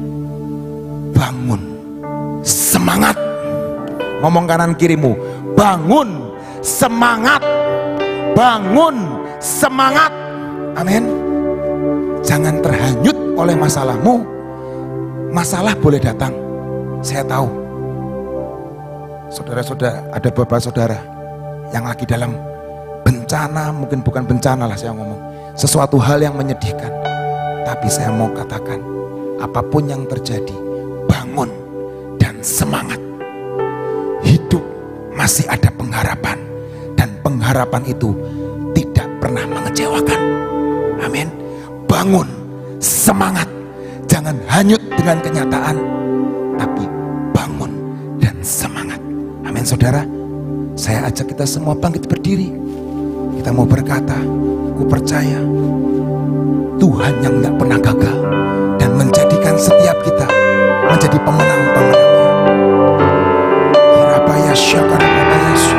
bangun, semangat. Ngomong kanan kirimu, bangun, semangat. Bangun, semangat. Amin. Jangan terhanyut oleh masalahmu. Masalah boleh datang, saya tahu. Saudara-saudara, ada beberapa saudara yang lagi dalam bencana, mungkin bukan bencana lah saya ngomong, sesuatu hal yang menyedihkan. Tapi saya mau katakan, apapun yang terjadi, bangun dan semangat. Hidup masih ada pengharapan, dan pengharapan itu tidak pernah mengecewakan. Amin. Bangun, semangat. Jangan hanyut dengan kenyataan, tapi bangun dan semangat. Amin, saudara. Saya ajak kita semua bangkit berdiri. Kita mau berkata, ku percaya Tuhan yang gak pernah gagal dan menjadikan setiap kita menjadi pemenang-pemenangnya. Kirabaya syakarabaya Yesus.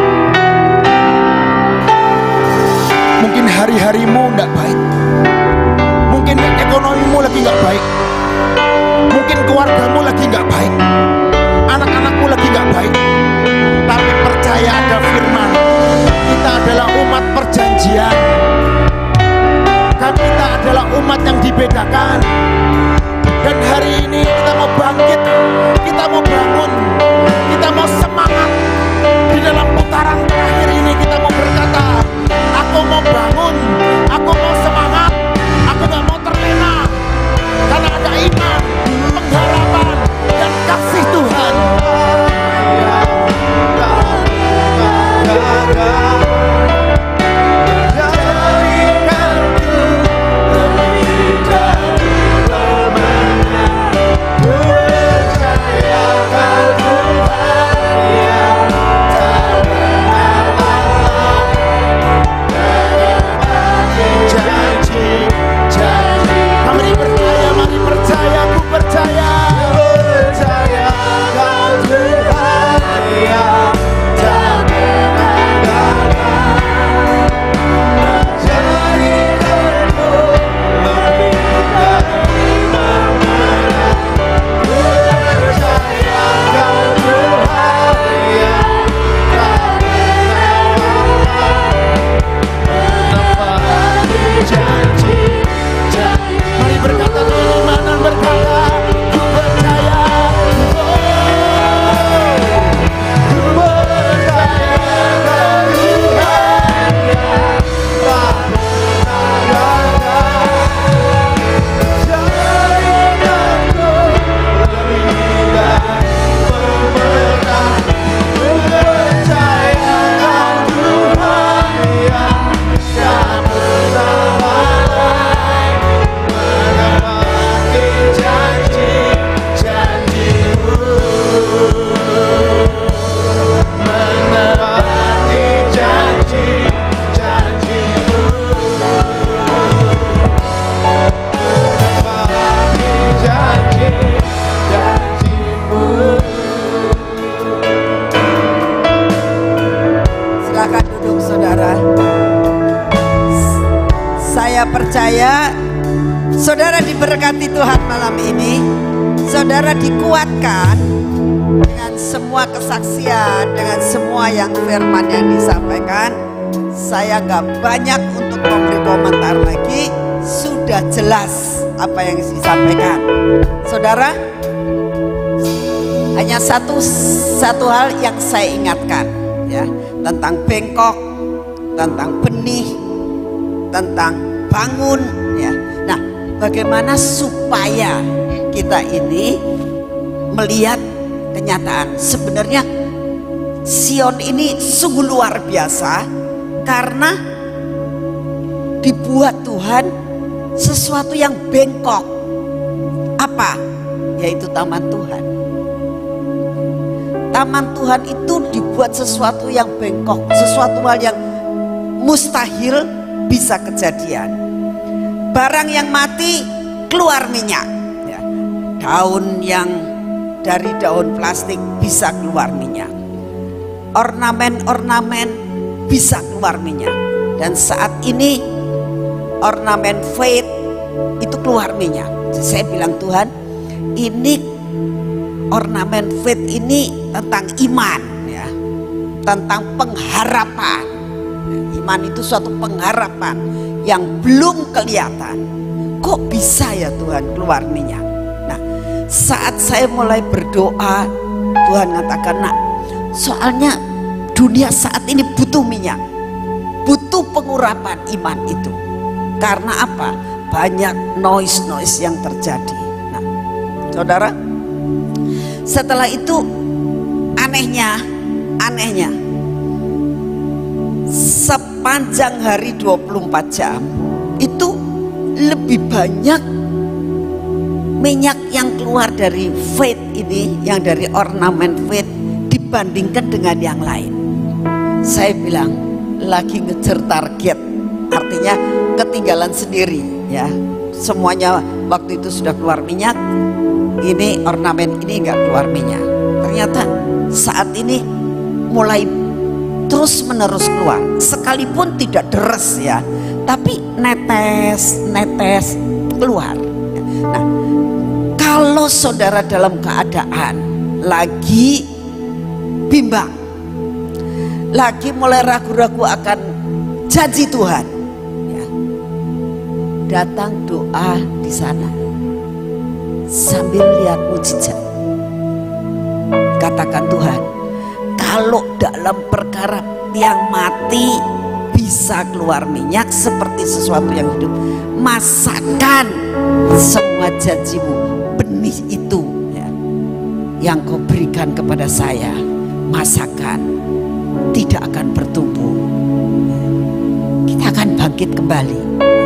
Mungkin hari-harimu gak baik, mungkin ekonomimu lagi gak baik, mungkin keluargamu lagi gak baik, anak-anakmu lagi gak baik. Tapi percaya ada firman, kita adalah umat perjanjian, kita adalah umat yang dibedakan. Dan hari ini kita mau bangkit, kita mau bangun, kita mau semangat. Di dalam putaran terakhir ini kita mau berkata, aku mau bangun, aku mau semangat, aku gak mau terlena, karena ada iman, pengharapan, dan kasih Tuhan. Saudara diberkati Tuhan malam ini. Saudara dikuatkan dengan semua kesaksian, dengan semua yang firman yang disampaikan. Saya gak banyak untuk memberi komentar lagi. Sudah jelas apa yang disampaikan. Saudara, hanya satu satu hal yang saya ingatkan, ya, tentang bengkok, tentang benih, tentang bangun, ya. Nah, bagaimana supaya kita ini melihat kenyataan sebenarnya Sion ini sungguh luar biasa karena dibuat Tuhan sesuatu yang bengkok. Apa? Yaitu taman Tuhan. Taman Tuhan itu dibuat sesuatu yang bengkok, sesuatu hal yang mustahil bisa kejadian. Barang yang mati keluar minyak, ya. Daun yang dari daun plastik bisa keluar minyak, ornamen-ornamen bisa keluar minyak. Dan saat ini ornamen faith itu keluar minyak. Saya bilang, Tuhan, ini ornamen faith ini tentang iman, ya, tentang pengharapan. Iman itu suatu pengharapan yang belum kelihatan. Kok bisa ya Tuhan keluar minyak? Nah, saat saya mulai berdoa, Tuhan katakan, nak, soalnya dunia saat ini butuh minyak, butuh pengurapan iman itu. Karena apa? Banyak noise-noise yang terjadi. Nah, saudara, setelah itu anehnya, anehnya sepanjang hari dua puluh empat jam itu lebih banyak minyak yang keluar dari faith ini, yang dari ornamen faith dibandingkan dengan yang lain. Saya bilang lagi ngejar target, artinya ketinggalan sendiri, ya. Semuanya waktu itu sudah keluar minyak, ini ornamen ini nggak keluar minyak. Ternyata saat ini mulai terus menerus keluar, sekalipun tidak deres, ya, tapi netes netes keluar. Nah, kalau saudara dalam keadaan lagi bimbang, lagi mulai ragu-ragu akan janji Tuhan, ya, datang doa di sana sambil lihat mujizat. Katakan, Tuhan, kalau dalam perkara yang mati bisa keluar minyak seperti sesuatu yang hidup, masakan semua janjimu, benih itu, ya, yang kau berikan kepada saya, masakan tidak akan bertumbuh. Kita akan bangkit kembali.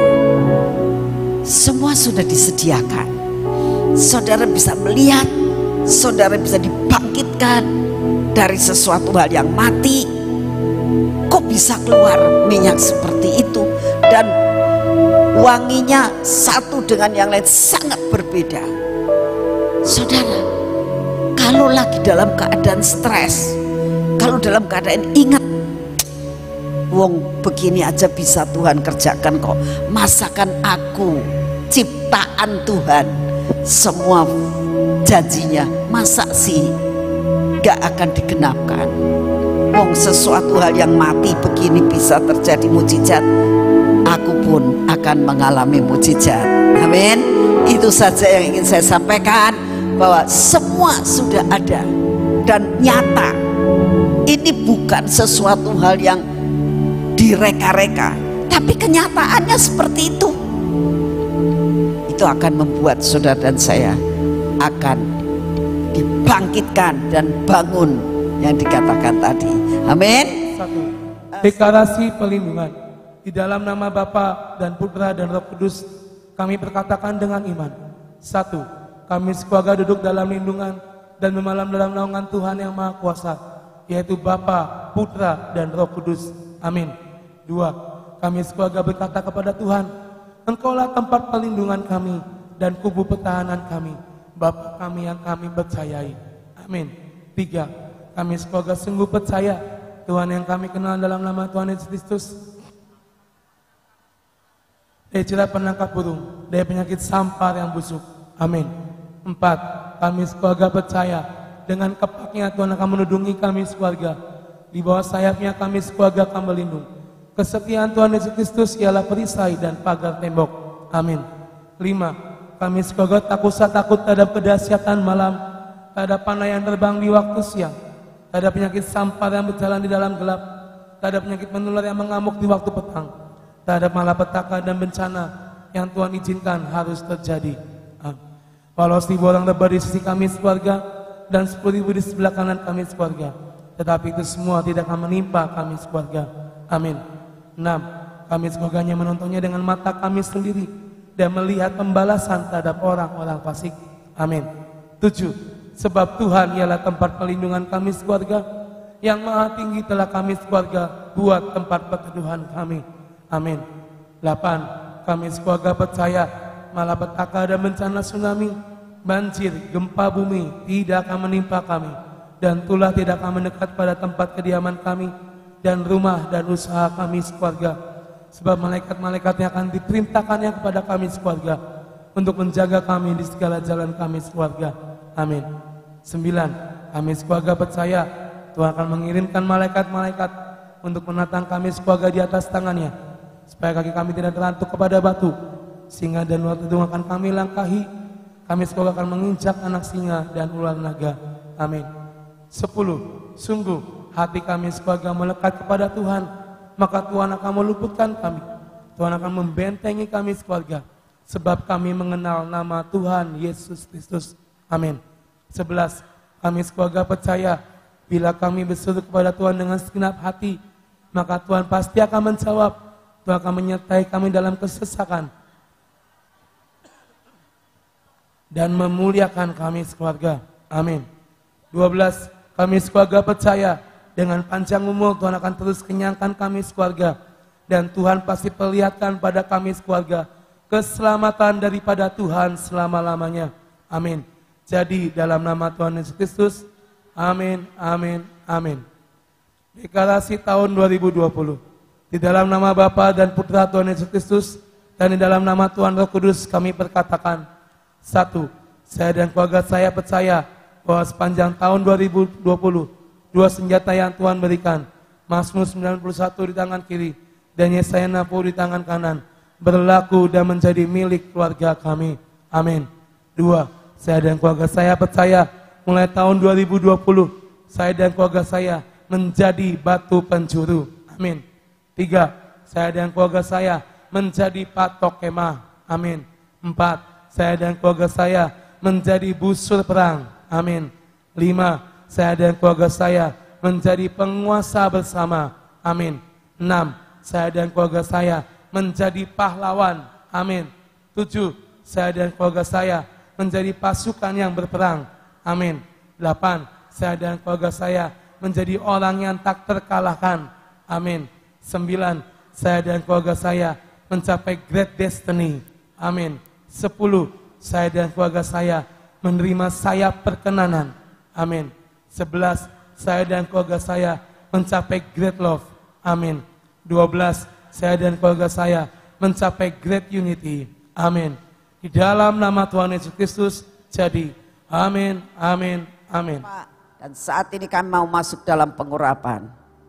Semua sudah disediakan. Saudara bisa melihat, saudara bisa dibangkitkan dari sesuatu hal yang mati. Kok bisa keluar minyak seperti itu? Dan wanginya satu dengan yang lain sangat berbeda. Saudara, kalau lagi dalam keadaan stres, kalau dalam keadaan ingat, wong begini aja bisa Tuhan kerjakan kok, masakan aku ciptaan Tuhan, semua janjinya masa sih gak akan digenapkan? Wong sesuatu hal yang mati begini bisa terjadi mujizat, aku pun akan mengalami mujizat. Amin. Itu saja yang ingin saya sampaikan, bahwa semua sudah ada dan nyata. Ini bukan sesuatu hal yang direka-reka, tapi kenyataannya seperti itu. Itu akan membuat saudara dan saya akan dibangkitkan dan bangun yang dikatakan tadi. Amin. Satu, deklarasi pelindungan. Di dalam nama Bapa dan Putra dan Roh Kudus, kami berkatakan dengan iman. Satu, kami sekeluarga duduk dalam lindungan dan memalam dalam naungan Tuhan yang Maha Kuasa, yaitu Bapa, Putra dan Roh Kudus. Amin. Dua, kami sekeluarga berkata kepada Tuhan, Engkaulah tempat pelindungan kami dan kubu pertahanan kami, Bapa kami yang kami percayai. Amin. Tiga, kami sekeluarga sungguh percaya Tuhan yang kami kenal dalam nama Tuhan Yesus Kristus dari jerat penangkap burung, dari penyakit sampar yang busuk. Amin. Empat, kami sekeluarga percaya dengan kepaknya Tuhan akan menudungi kami sekeluarga. Di bawah sayapnya kami sekeluarga akan berlindung. Kesetiaan Tuhan Yesus Kristus ialah perisai dan pagar tembok. Amin. Lima, kami sekeluarga tak usah takut terhadap kedahsyatan malam, terhadap panah yang terbang di waktu siang, terhadap penyakit sampar yang berjalan di dalam gelap, terhadap penyakit menular yang mengamuk di waktu petang, terhadap malapetaka dan bencana yang Tuhan izinkan harus terjadi. Amin. Walau seribu orang lebar di sisi kami sekeluarga dan sepuluh ribu di sebelah kanan kami sekeluarga, tetapi itu semua tidak akan menimpa kami sekeluarga. Amin. Enam, kami sekeluarganya menontonnya dengan mata kami sendiri dan melihat pembalasan terhadap orang-orang fasik. Amin. Tujuh, sebab Tuhan ialah tempat pelindungan kami sekeluarga, yang maha tinggi telah kami sekeluarga buat tempat perteduhan kami. Amin. Delapan, kami sekeluarga percaya malapetaka dan bencana tsunami, banjir, gempa bumi tidak akan menimpa kami, dan tulah tidak akan mendekat pada tempat kediaman kami dan rumah dan usaha kami sekeluarga, sebab malaikat-malaikatnya akan diperintahkannya kepada kami sekeluarga untuk menjaga kami di segala jalan kami sekeluarga. Amin. Sembilan, kami sekeluarga percaya Tuhan akan mengirimkan malaikat-malaikat untuk menatang kami sekeluarga di atas tangannya, supaya kaki kami tidak terantuk kepada batu, singa dan ular tedung akan kami langkahi. Kami sekeluarga akan menginjak anak singa dan ular naga. Amin. Sepuluh, sungguh hati kami sekeluarga melekat kepada Tuhan, maka Tuhan akan meluputkan kami. Tuhan akan membentengi kami sekeluarga, sebab kami mengenal nama Tuhan Yesus Kristus. Amin. Sebelas, kami sekeluarga percaya bila kami berseru kepada Tuhan dengan segenap hati, maka Tuhan pasti akan menjawab. Tuhan akan menyertai kami dalam kesesakan dan memuliakan kami sekeluarga. Amin. Dua belas, kami sekeluarga percaya dengan panjang umur Tuhan akan terus kenyangkan kami sekeluarga, dan Tuhan pasti perlihatkan pada kami sekeluarga keselamatan daripada Tuhan selama-lamanya. Amin. Jadi dalam nama Tuhan Yesus Kristus, amin, amin, amin. Deklarasi tahun dua ribu dua puluh. Di dalam nama Bapa dan Putra Tuhan Yesus Kristus, dan di dalam nama Tuhan Roh Kudus kami perkatakan. Satu, saya dan keluarga saya percaya bahwa sepanjang tahun dua ribu dua puluh, dua senjata yang Tuhan berikan, Mazmur sembilan puluh satu di tangan kiri dan Yesaya enam puluh di tangan kanan, berlaku dan menjadi milik keluarga kami. Amin. Dua, saya dan keluarga saya percaya mulai tahun dua ribu dua puluh, saya dan keluarga saya menjadi batu penjuru. Amin. Tiga, saya dan keluarga saya menjadi patok kemah. Amin. Empat, saya dan keluarga saya menjadi busur perang. Amin. Lima, saya dan keluarga saya menjadi penguasa bersama. Amin. Enam, saya dan keluarga saya menjadi pahlawan. Amin. Tujuh, saya dan keluarga saya menjadi pasukan yang berperang. Amin. Delapan, saya dan keluarga saya menjadi orang yang tak terkalahkan. Amin. Sembilan, saya dan keluarga saya mencapai great destiny. Amin. Sepuluh, saya dan keluarga saya menerima sayap perkenanan. Amin. Sebelas, saya dan keluarga saya mencapai great love. Amin. Dua belas, saya dan keluarga saya mencapai great unity. Amin. Di dalam nama Tuhan Yesus Kristus, jadi. Amin, amin, amin. Dan saat ini kami mau masuk dalam pengurapan.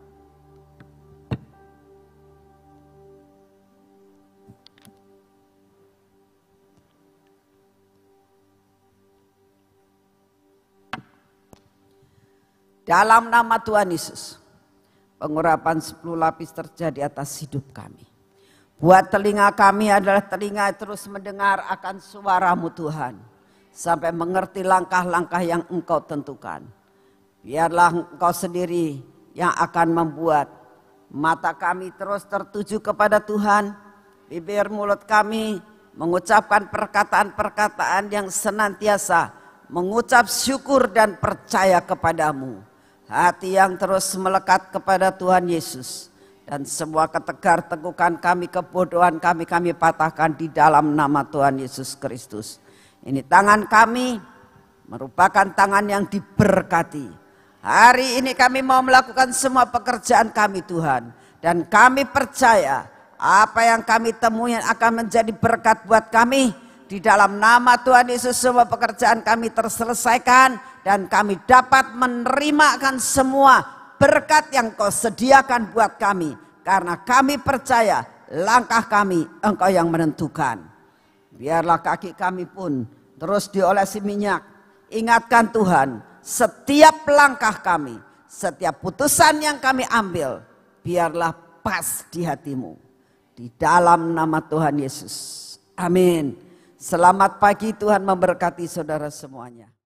Dalam nama Tuhan Yesus, pengurapan sepuluh lapis terjadi atas hidup kami. Buat telinga kami adalah telinga terus mendengar akan suara-Mu Tuhan, sampai mengerti langkah-langkah yang Engkau tentukan. Biarlah Engkau sendiri yang akan membuat mata kami terus tertuju kepada Tuhan, bibir mulut kami mengucapkan perkataan-perkataan yang senantiasa mengucap syukur dan percaya kepadamu. Hati yang terus melekat kepada Tuhan Yesus, dan semua ketegar tegukan kami, kebodohan kami, kami patahkan di dalam nama Tuhan Yesus Kristus. Ini tangan kami merupakan tangan yang diberkati. Hari ini kami mau melakukan semua pekerjaan kami Tuhan, dan kami percaya Apa yang kami temui akan menjadi berkat buat kami. Di dalam nama Tuhan Yesus semua pekerjaan kami terselesaikan. Dan kami dapat menerimakan semua berkat yang kau sediakan buat kami. Karena kami percaya langkah kami engkau yang menentukan. Biarlah kaki kami pun terus diolesi minyak. Ingatkan Tuhan, setiap langkah kami, setiap putusan yang kami ambil, biarlah pas di hatimu. Di dalam nama Tuhan Yesus. Amin. Selamat pagi, Tuhan memberkati saudara semuanya.